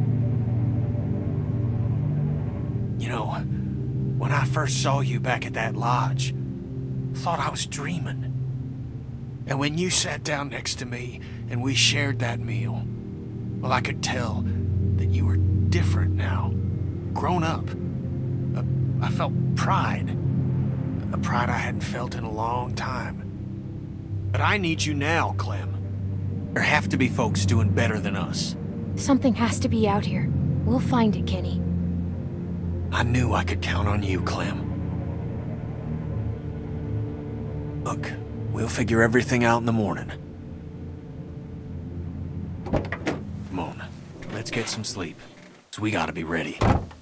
You know, when I first saw you back at that lodge, thought I was dreaming. And when you sat down next to me and we shared that meal, well, I could tell that you were different now, grown up. Uh, I felt pride, a pride I hadn't felt in a long time. But I need you now, Clem. There have to be folks doing better than us. Something has to be out here. We'll find it, Kenny. I knew I could count on you, Clem. Look, we'll figure everything out in the morning. Come on, let's get some sleep. So we gotta be ready.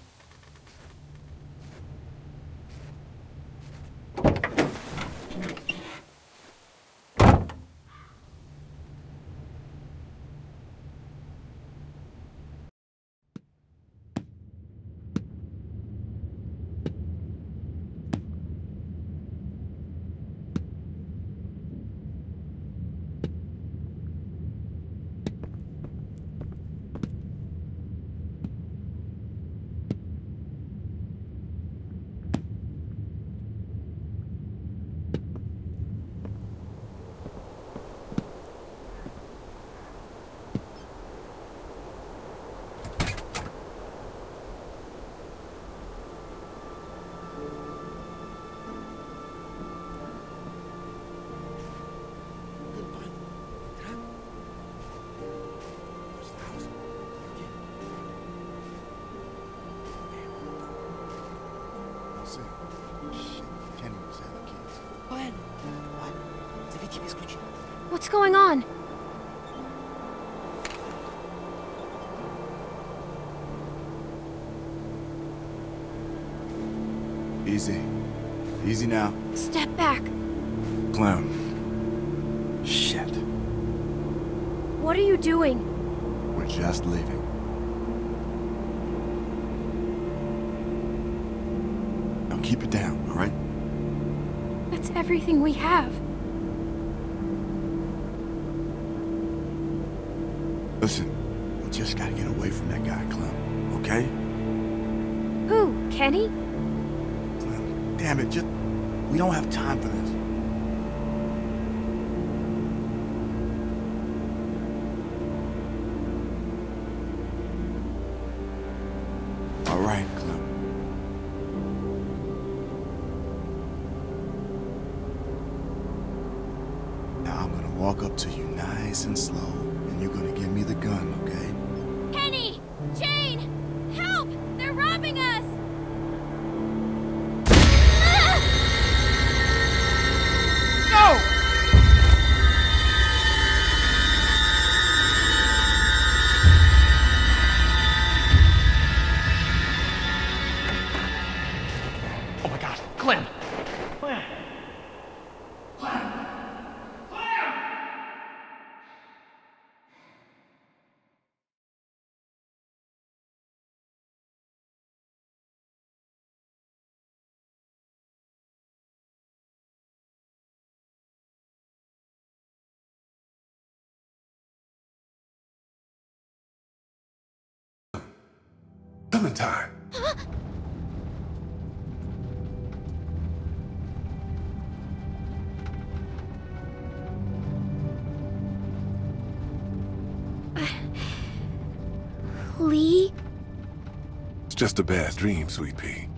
What's going on? Easy. Easy now. Step back. Clem. Shit. What are you doing? We're just leaving. Now keep it down, all right? That's everything we have. Listen, we just gotta get away from that guy, Clem, okay? Who? Kenny? Clem, damn it, just... we don't have time for this. All right, Clem. Now I'm gonna walk up to you nice and slow, and you're gonna give me the gun, okay? Kenny! Jane! Help! They're robbing us! No! Oh my God, Clem! Clem! Clementine. Lee? It's just a bad dream, Sweet Pea.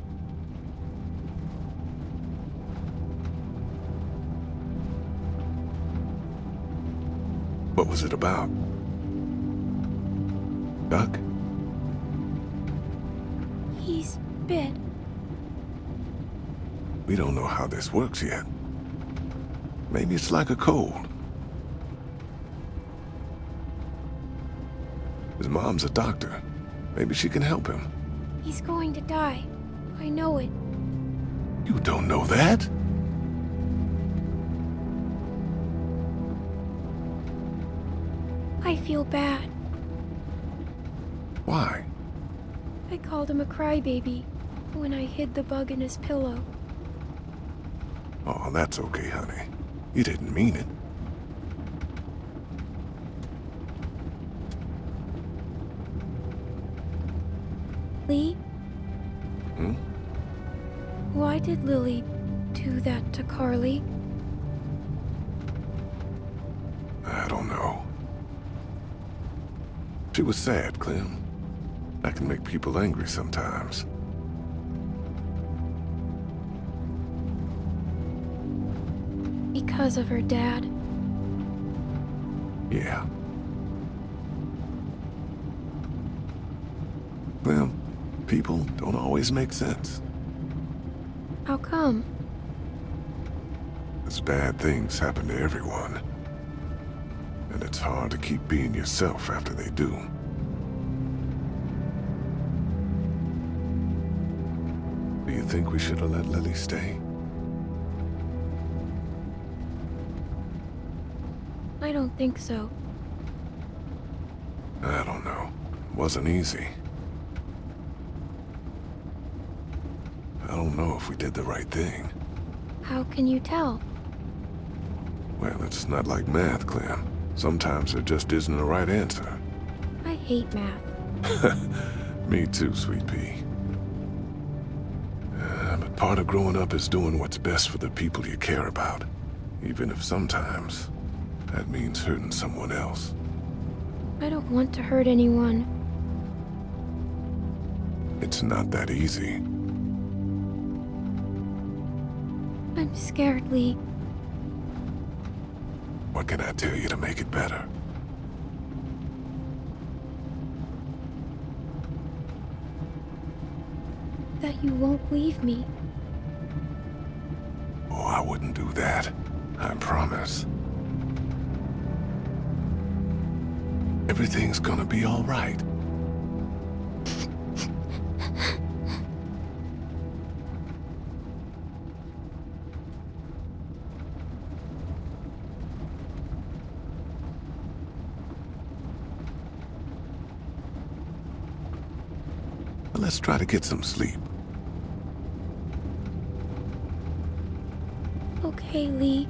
What was it about? Duck? He's bit. We don't know how this works yet. Maybe it's like a cold. His mom's a doctor. Maybe she can help him. He's going to die. I know it. You don't know that? I feel bad. Why? I called him a crybaby when I hid the bug in his pillow. Oh, that's okay, honey. You didn't mean it. Lee? Hmm? Why did Lily do that to Carly? I don't know. She was sad, Clem. That can make people angry sometimes. Because of her dad. Yeah. Clem, people don't always make sense. How come? As bad things happen to everyone. And it's hard to keep being yourself after they do. Do you think we should have let Lily stay? I don't think so. I don't know. It wasn't easy. I don't know if we did the right thing. How can you tell? Well, it's not like math, Clem. Sometimes there just isn't a right answer. I hate math. Me too, sweet pea. Uh, but part of growing up is doing what's best for the people you care about. Even if sometimes that means hurting someone else. I don't want to hurt anyone. It's not that easy. I'm scared, Lee. What can I tell you to make it better? That you won't leave me. Oh, I wouldn't do that. I promise. Everything's gonna be all right. Let's try to get some sleep. Okay, Lee.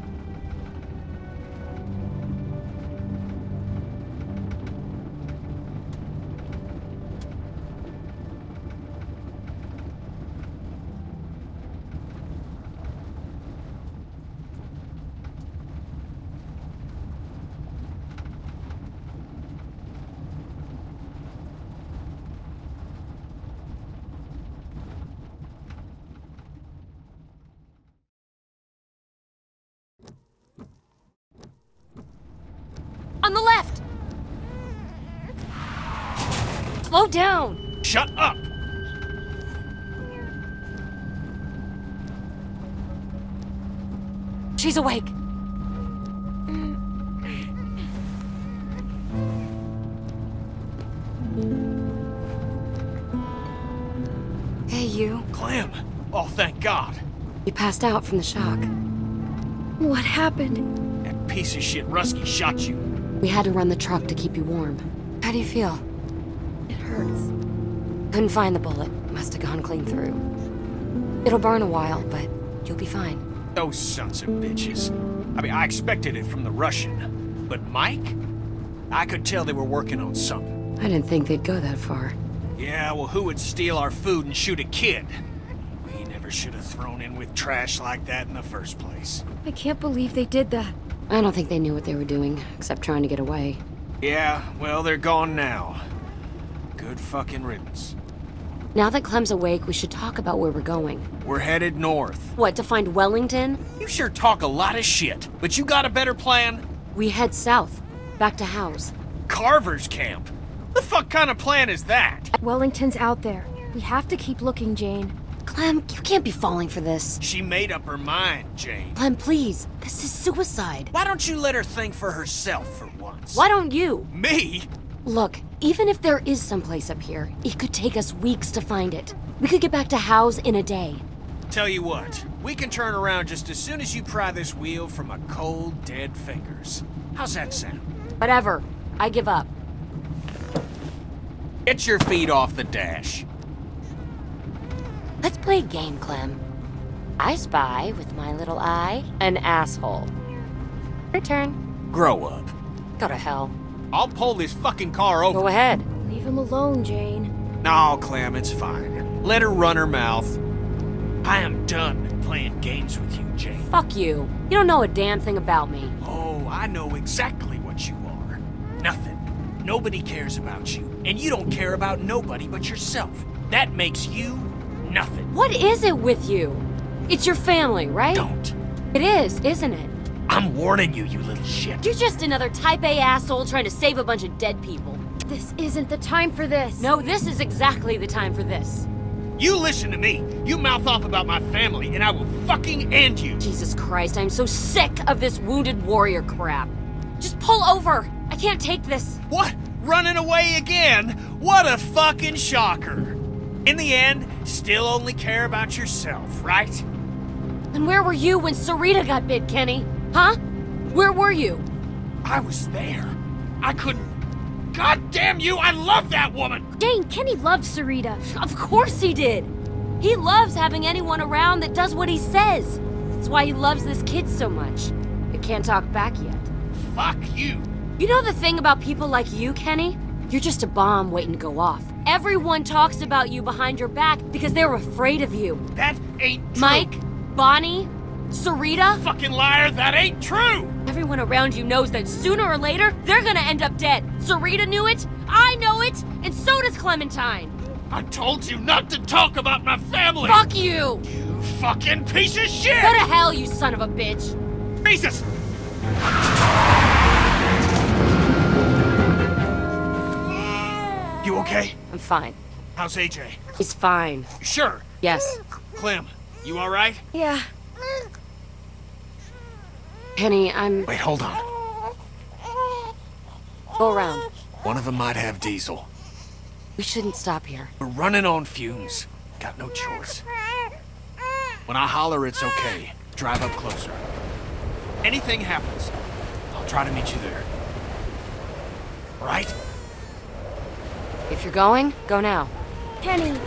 On the left! Slow down! Shut up! She's awake. Hey, you. Clem! Oh, thank God! You passed out from the shock. What happened? That piece of shit Rusky shot you. We had to run the truck to keep you warm. How do you feel? It hurts. Couldn't find the bullet. Must have gone clean through. It'll burn a while, but you'll be fine. Those sons of bitches. I mean, I expected it from the Russian. But Mike? I could tell they were working on something. I didn't think they'd go that far. Yeah, well, who would steal our food and shoot a kid? We never should have thrown in with trash like that in the first place. I can't believe they did that. I don't think they knew what they were doing, except trying to get away. Yeah, well, they're gone now. Good fucking riddance. Now that Clem's awake, we should talk about where we're going. We're headed north. What, to find Wellington? You sure talk a lot of shit, but you got a better plan? We head south, back to House. Carver's camp? The fuck kind of plan is that? Wellington's out there. We have to keep looking, Jane. Clem, you can't be falling for this. She made up her mind, Jane. Clem, please. This is suicide. Why don't you let her think for herself for once? Why don't you? Me? Look, even if there is someplace up here, it could take us weeks to find it. We could get back to House in a day. Tell you what, we can turn around just as soon as you pry this wheel from my cold, dead fingers. How's that sound? Whatever. I give up. Get your feet off the dash. Let's play a game, Clem. I spy with my little eye an asshole. Your turn. Grow up. Go to hell. I'll pull this fucking car over. Go ahead. Leave him alone, Jane. No, Clem, it's fine. Let her run her mouth. I am done playing games with you, Jane. Fuck you. You don't know a damn thing about me. Oh, I know exactly what you are. Nothing. Nobody cares about you, and you don't care about nobody but yourself. That makes you nothing. What is it with you? It's your family, right? Don't. It is, isn't it? I'm warning you, you little shit. You're just another type A asshole trying to save a bunch of dead people. This isn't the time for this. No, this is exactly the time for this. You listen to me. You mouth off about my family, and I will fucking end you. Jesus Christ, I'm so sick of this wounded warrior crap. Just pull over. I can't take this. What? Running away again? What a fucking shocker. In the end, still only care about yourself, right? And where were you when Sarita got bit, Kenny? Huh? Where were you? I was there. I couldn't... God damn you, I love that woman! Dang, Kenny loved Sarita. Of course he did. He loves having anyone around that does what he says. That's why he loves this kid so much. You can't talk back yet. Fuck you. You know the thing about people like you, Kenny? You're just a bomb waiting to go off. Everyone talks about you behind your back because they're afraid of you. That ain't true. Mike, Bonnie, Sarita. Fucking liar, that ain't true! Everyone around you knows that sooner or later, they're gonna end up dead. Sarita knew it, I know it, and so does Clementine. I told you not to talk about my family! Fuck you! You fucking piece of shit! Go to hell, you son of a bitch! Jesus! You okay? I'm fine. How's A J? He's fine. Sure? Yes. Clem, you alright? Yeah. Penny, I'm... Wait, hold on. Go around. One of them might have diesel. We shouldn't stop here. We're running on fumes. Got no choice. When I holler, it's okay. Drive up closer. Anything happens, I'll try to meet you there. Right? If you're going, go now. Penny.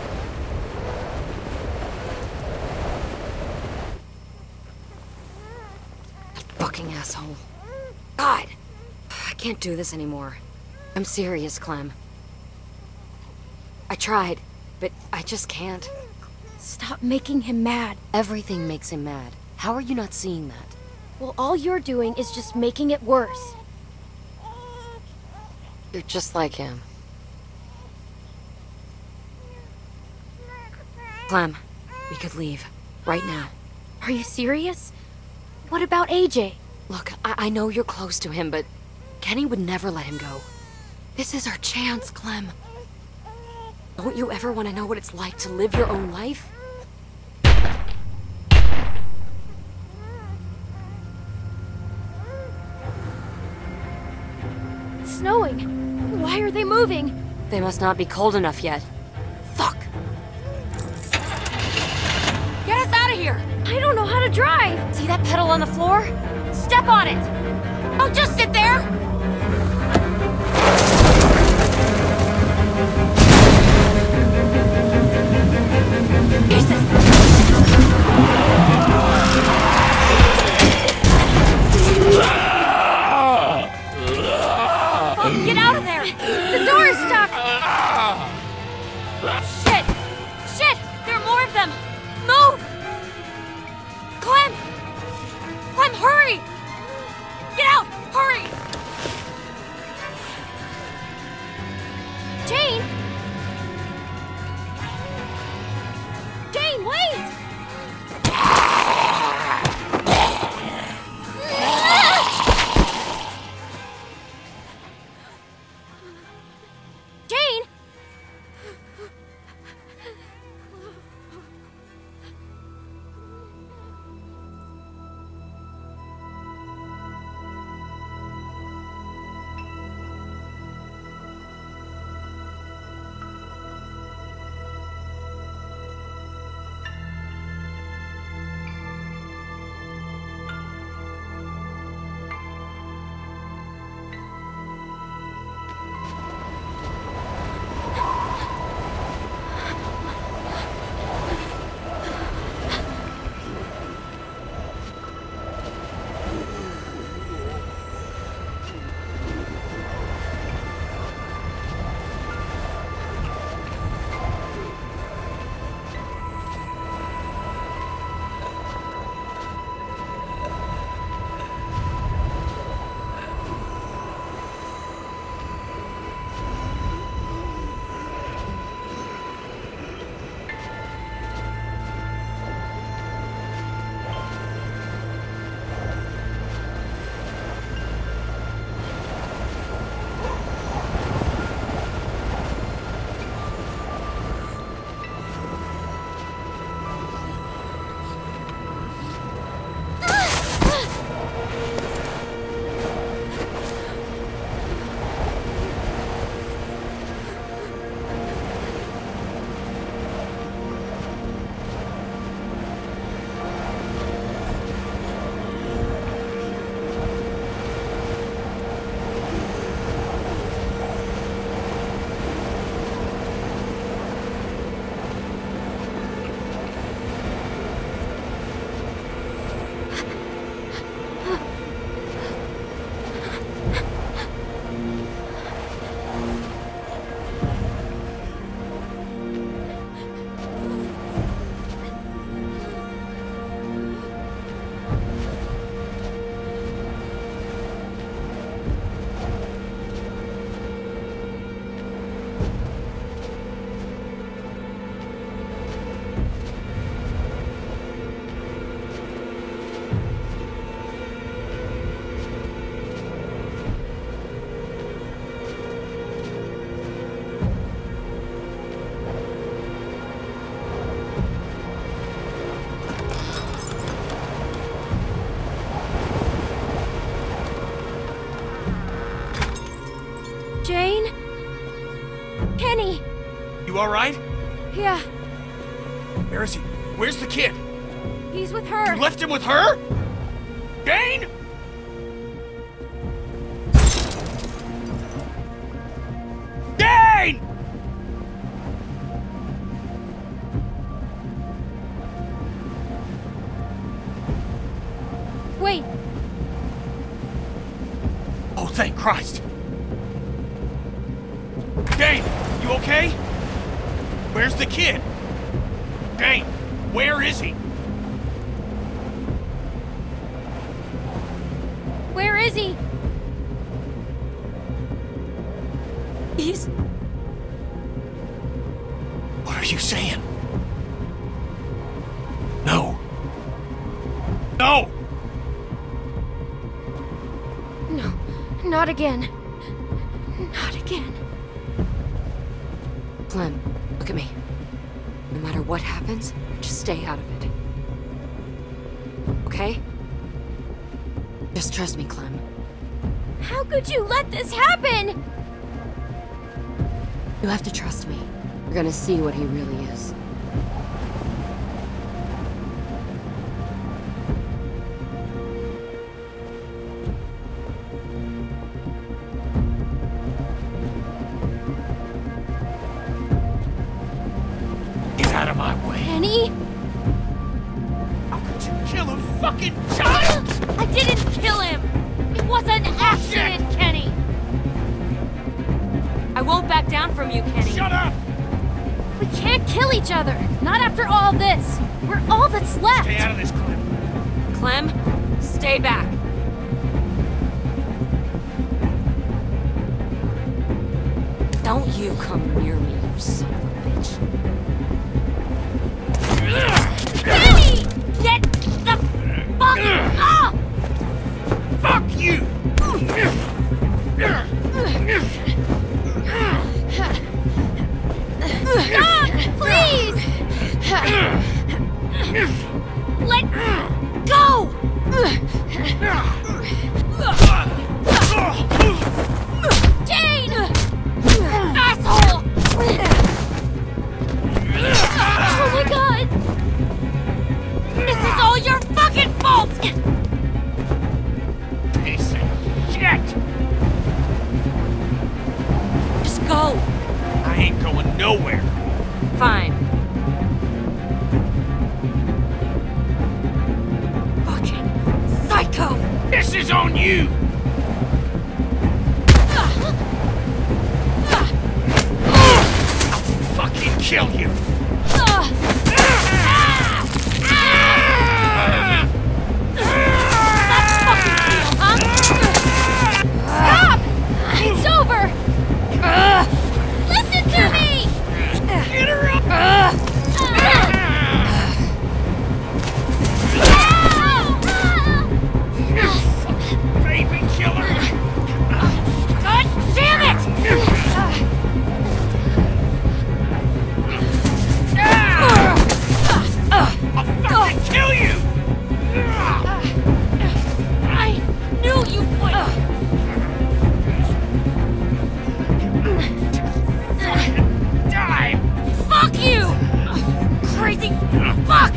Fucking asshole. God! I can't do this anymore. I'm serious, Clem. I tried, but I just can't. Stop making him mad. Everything makes him mad. How are you not seeing that? Well, all you're doing is just making it worse. You're just like him. Clem, we could leave. Right now. Are you serious? What about A J? Look, I, I know you're close to him, but Kenny would never let him go. This is our chance, Clem. Don't you ever want to know what it's like to live your own life? It's snowing. Why are they moving? They must not be cold enough yet. Fuck! Get us out of here! I don't know how to drive! See that pedal on the floor? Step on it! Don't just sit there! Jesus! Fuck, get out of there! The door is stuck! Shit! Shit! There are more of them! Move! Clem! Clem, hurry! Get out! Hurry! Jane! Jane, wait! Jane! You alright? Yeah, Where is he? Where's the kid? he's with her. You left him with her? Jane? Jane! Wait, Oh, thank Christ. Jane, you okay? Where's the kid? Jane, where is he? where is he? He's... What are you saying? No. No! No, not again. Not again. Clem, look at me. No matter what happens, just stay out of it. Okay? Just trust me, Clem. How could you let this happen? You have to trust me. You're gonna see what he really is. Get out of my way. Kenny? How could you kill a fucking child? I didn't kill him! It was an accident, Kenny! I won't back down from you, Kenny. Shut up! We can't kill each other! Not after all this! We're all that's left! Stay out of this, Clem. Clem, stay back. Don't you come near me, you son of a bitch. Kenny! Get the fuck off! Fuck you! Stop! Please! Let go! Jane! Asshole! Oh my god! This is all your fucking fault! Piece of shit! Just go. I ain't going nowhere. Fine. Fucking psycho! This is on you! I'll fucking kill you! Stop! It's over! Listen to me! Get her up! Baby killer! God damn it! I'll fucking kill you! I knew you would! Die! Fuck you! Crazy fuck!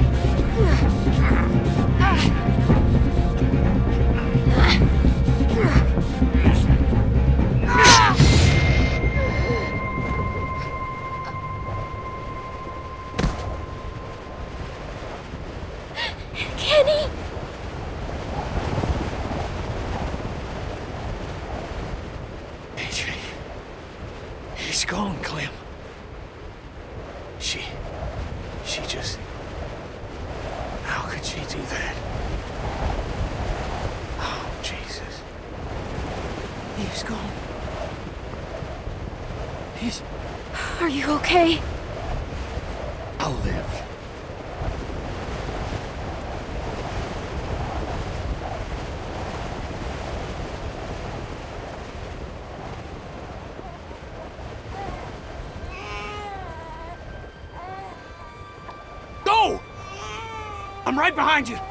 Kenny? A J. He's gone, Clem. She... She just... How could she do that? Oh, Jesus. He's gone. He's... Are you okay? I'll live. Go! I'm right behind you.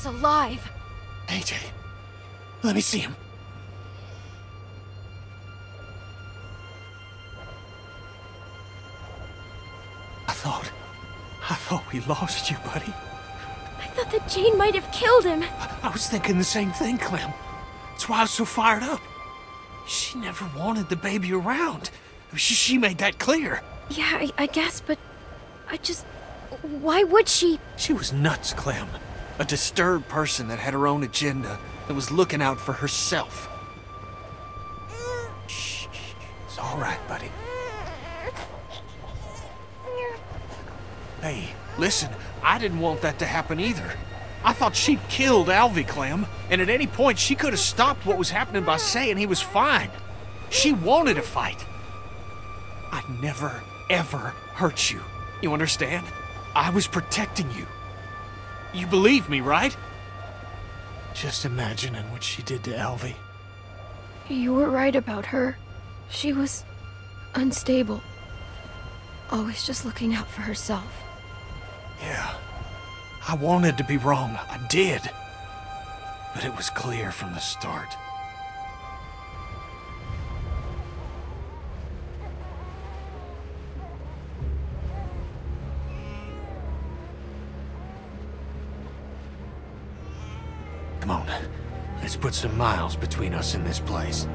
was alive. A J, let me see him. I thought... I thought we lost you, buddy. I thought that Jane might have killed him. I was thinking the same thing, Clem. That's why I was so fired up. She never wanted the baby around. She, she made that clear. Yeah, I, I guess, but I just... Why would she? She was nuts, Clem. A disturbed person that had her own agenda and was looking out for herself. Shh, shh. It's all right, buddy. Hey, listen, I didn't want that to happen either. I thought she'd killed Alvy, Clem, and at any point she could have stopped what was happening by saying he was fine. She wanted a fight. I'd never, ever hurt you. You understand? I was protecting you. You believe me, right? Just imagining what she did to Alvy. You were right about her. She was unstable. Always just looking out for herself. Yeah. I wanted to be wrong. I did. But it was clear from the start. Come on. Let's put some miles between us and this place.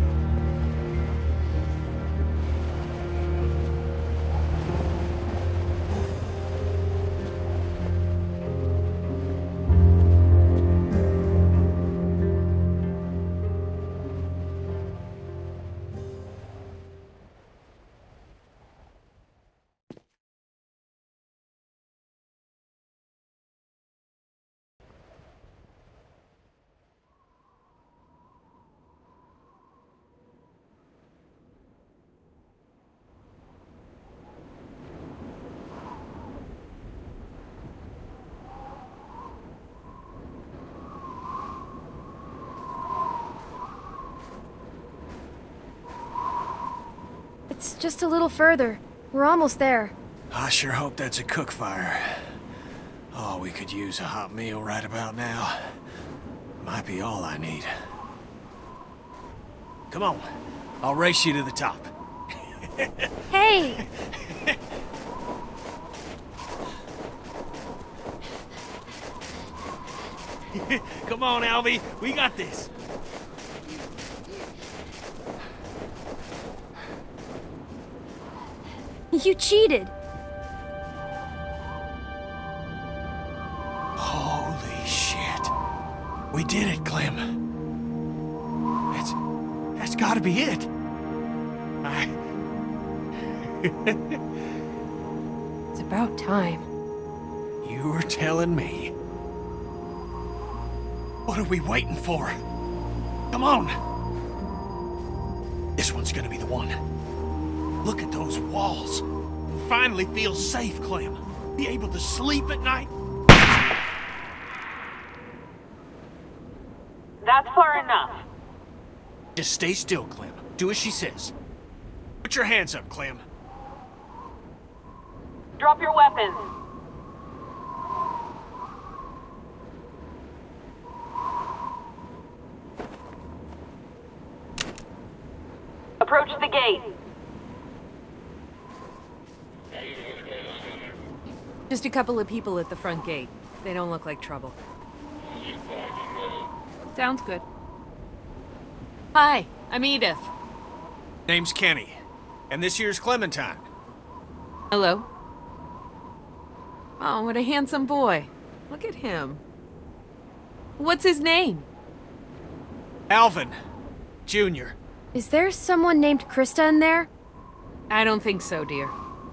It's just a little further. We're almost there. I sure hope that's a cook fire. Oh, we could use a hot meal right about now. Might be all I need. Come on. I'll race you to the top. Hey! Come on, Alvy. We got this. You cheated. Holy shit. We did it, Clem. That's... that's gotta be it. I... It's about time. You were telling me. What are we waiting for? Come on. This one's gonna be the one. Look at those walls. Finally feel safe, Clem. Be able to sleep at night. That's far enough. Just stay still, Clem. Do as she says. Put your hands up, Clem. Drop your weapons. Approach the gate. Just a couple of people at the front gate. They don't look like trouble. Sounds good. Hi, I'm Edith. Name's Kenny. And this here's Clementine. Hello. Oh, what a handsome boy. Look at him. What's his name? Alvin. Junior. Is there someone named Krista in there? I don't think so, dear.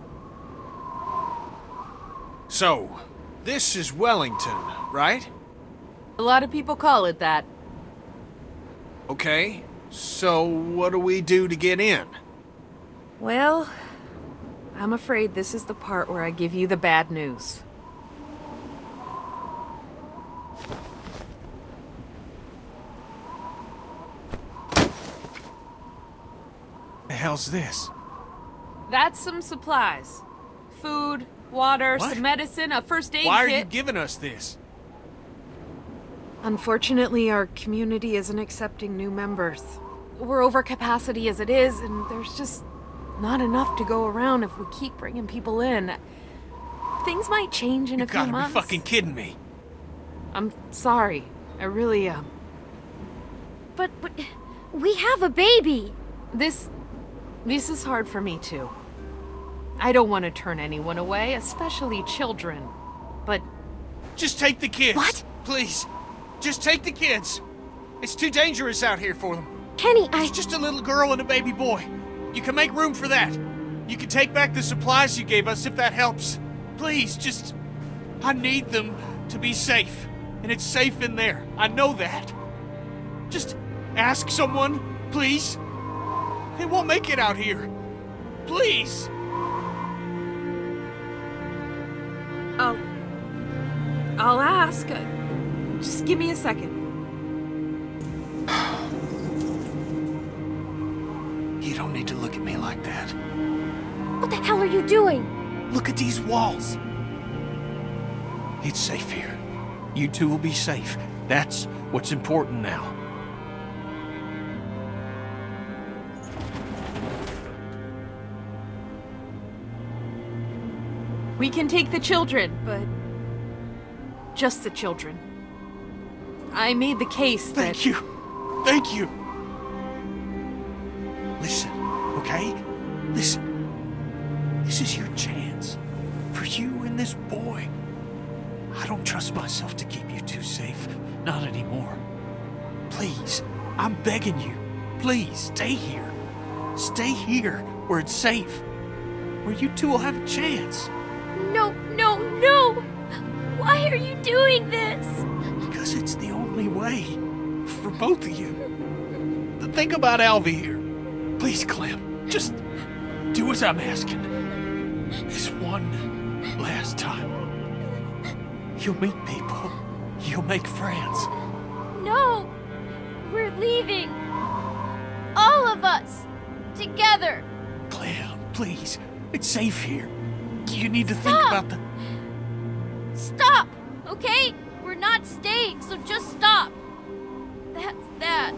So, this is Wellington, right? A lot of people call it that. Okay. So, what do we do to get in? Well, I'm afraid this is the part where I give you the bad news. The hell's this? That's some supplies. Food, water, What? some medicine, a first aid Why kit. are you giving us this? Unfortunately, our community isn't accepting new members. We're over capacity as it is, and there's just not enough to go around if we keep bringing people in. Things might change in You a few gotta months. be fucking kidding me. I'm sorry. I really am. But, but we have a baby. This... this is hard for me, too. I don't want to turn anyone away, especially children. But... Just take the kids. What? Please. Just take the kids. It's too dangerous out here for them. Kenny, I... It's just a little girl and a baby boy. You can make room for that. You can take back the supplies you gave us if that helps. Please, just... I need them to be safe. And it's safe in there. I know that. Just ask someone, please. They won't make it out here. Please. I'll... I'll ask. Uh, just give me a second. You don't need to look at me like that. What the hell are you doing? Look at these walls. It's safe here. You two will be safe. That's what's important now. We can take the children, but... just the children. I made the case that... Thank you. Thank you. Listen, okay? Listen. This is your chance. For you and this boy. I don't trust myself to keep you two safe. Not anymore. Please, I'm begging you. Please, stay here. Stay here, where it's safe. Where you two will have a chance. No, no, no! Why are you doing this? Because it's the only way. For both of you. Think about Alvy here. Please, Clem. Just do as I'm asking. This one last time. You'll meet people. You'll make friends. No! We're leaving. All of us. Together. Clem, please. It's safe here. You need to Stop. think about the... Stop! Okay? We're not staying, so just stop. That's that.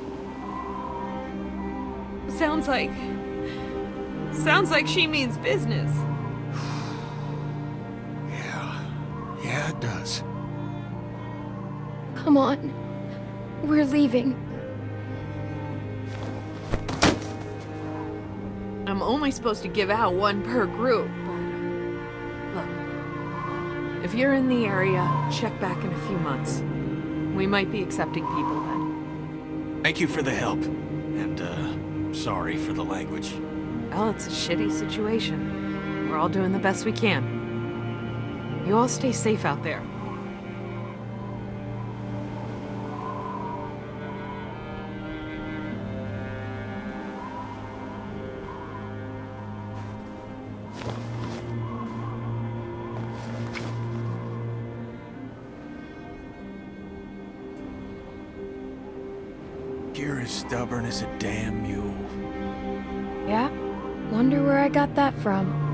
Sounds like... Sounds like she means business. Yeah. Yeah, it does. Come on. We're leaving. I'm only supposed to give out one per group, but... Look. If you're in the area, check back in a few months. We might be accepting people then. Thank you for the help. And, uh, sorry for the language. Well, it's a shitty situation. We're all doing the best we can. You all stay safe out there. You're as stubborn as a damn mule. Yeah? Wonder where I got that from.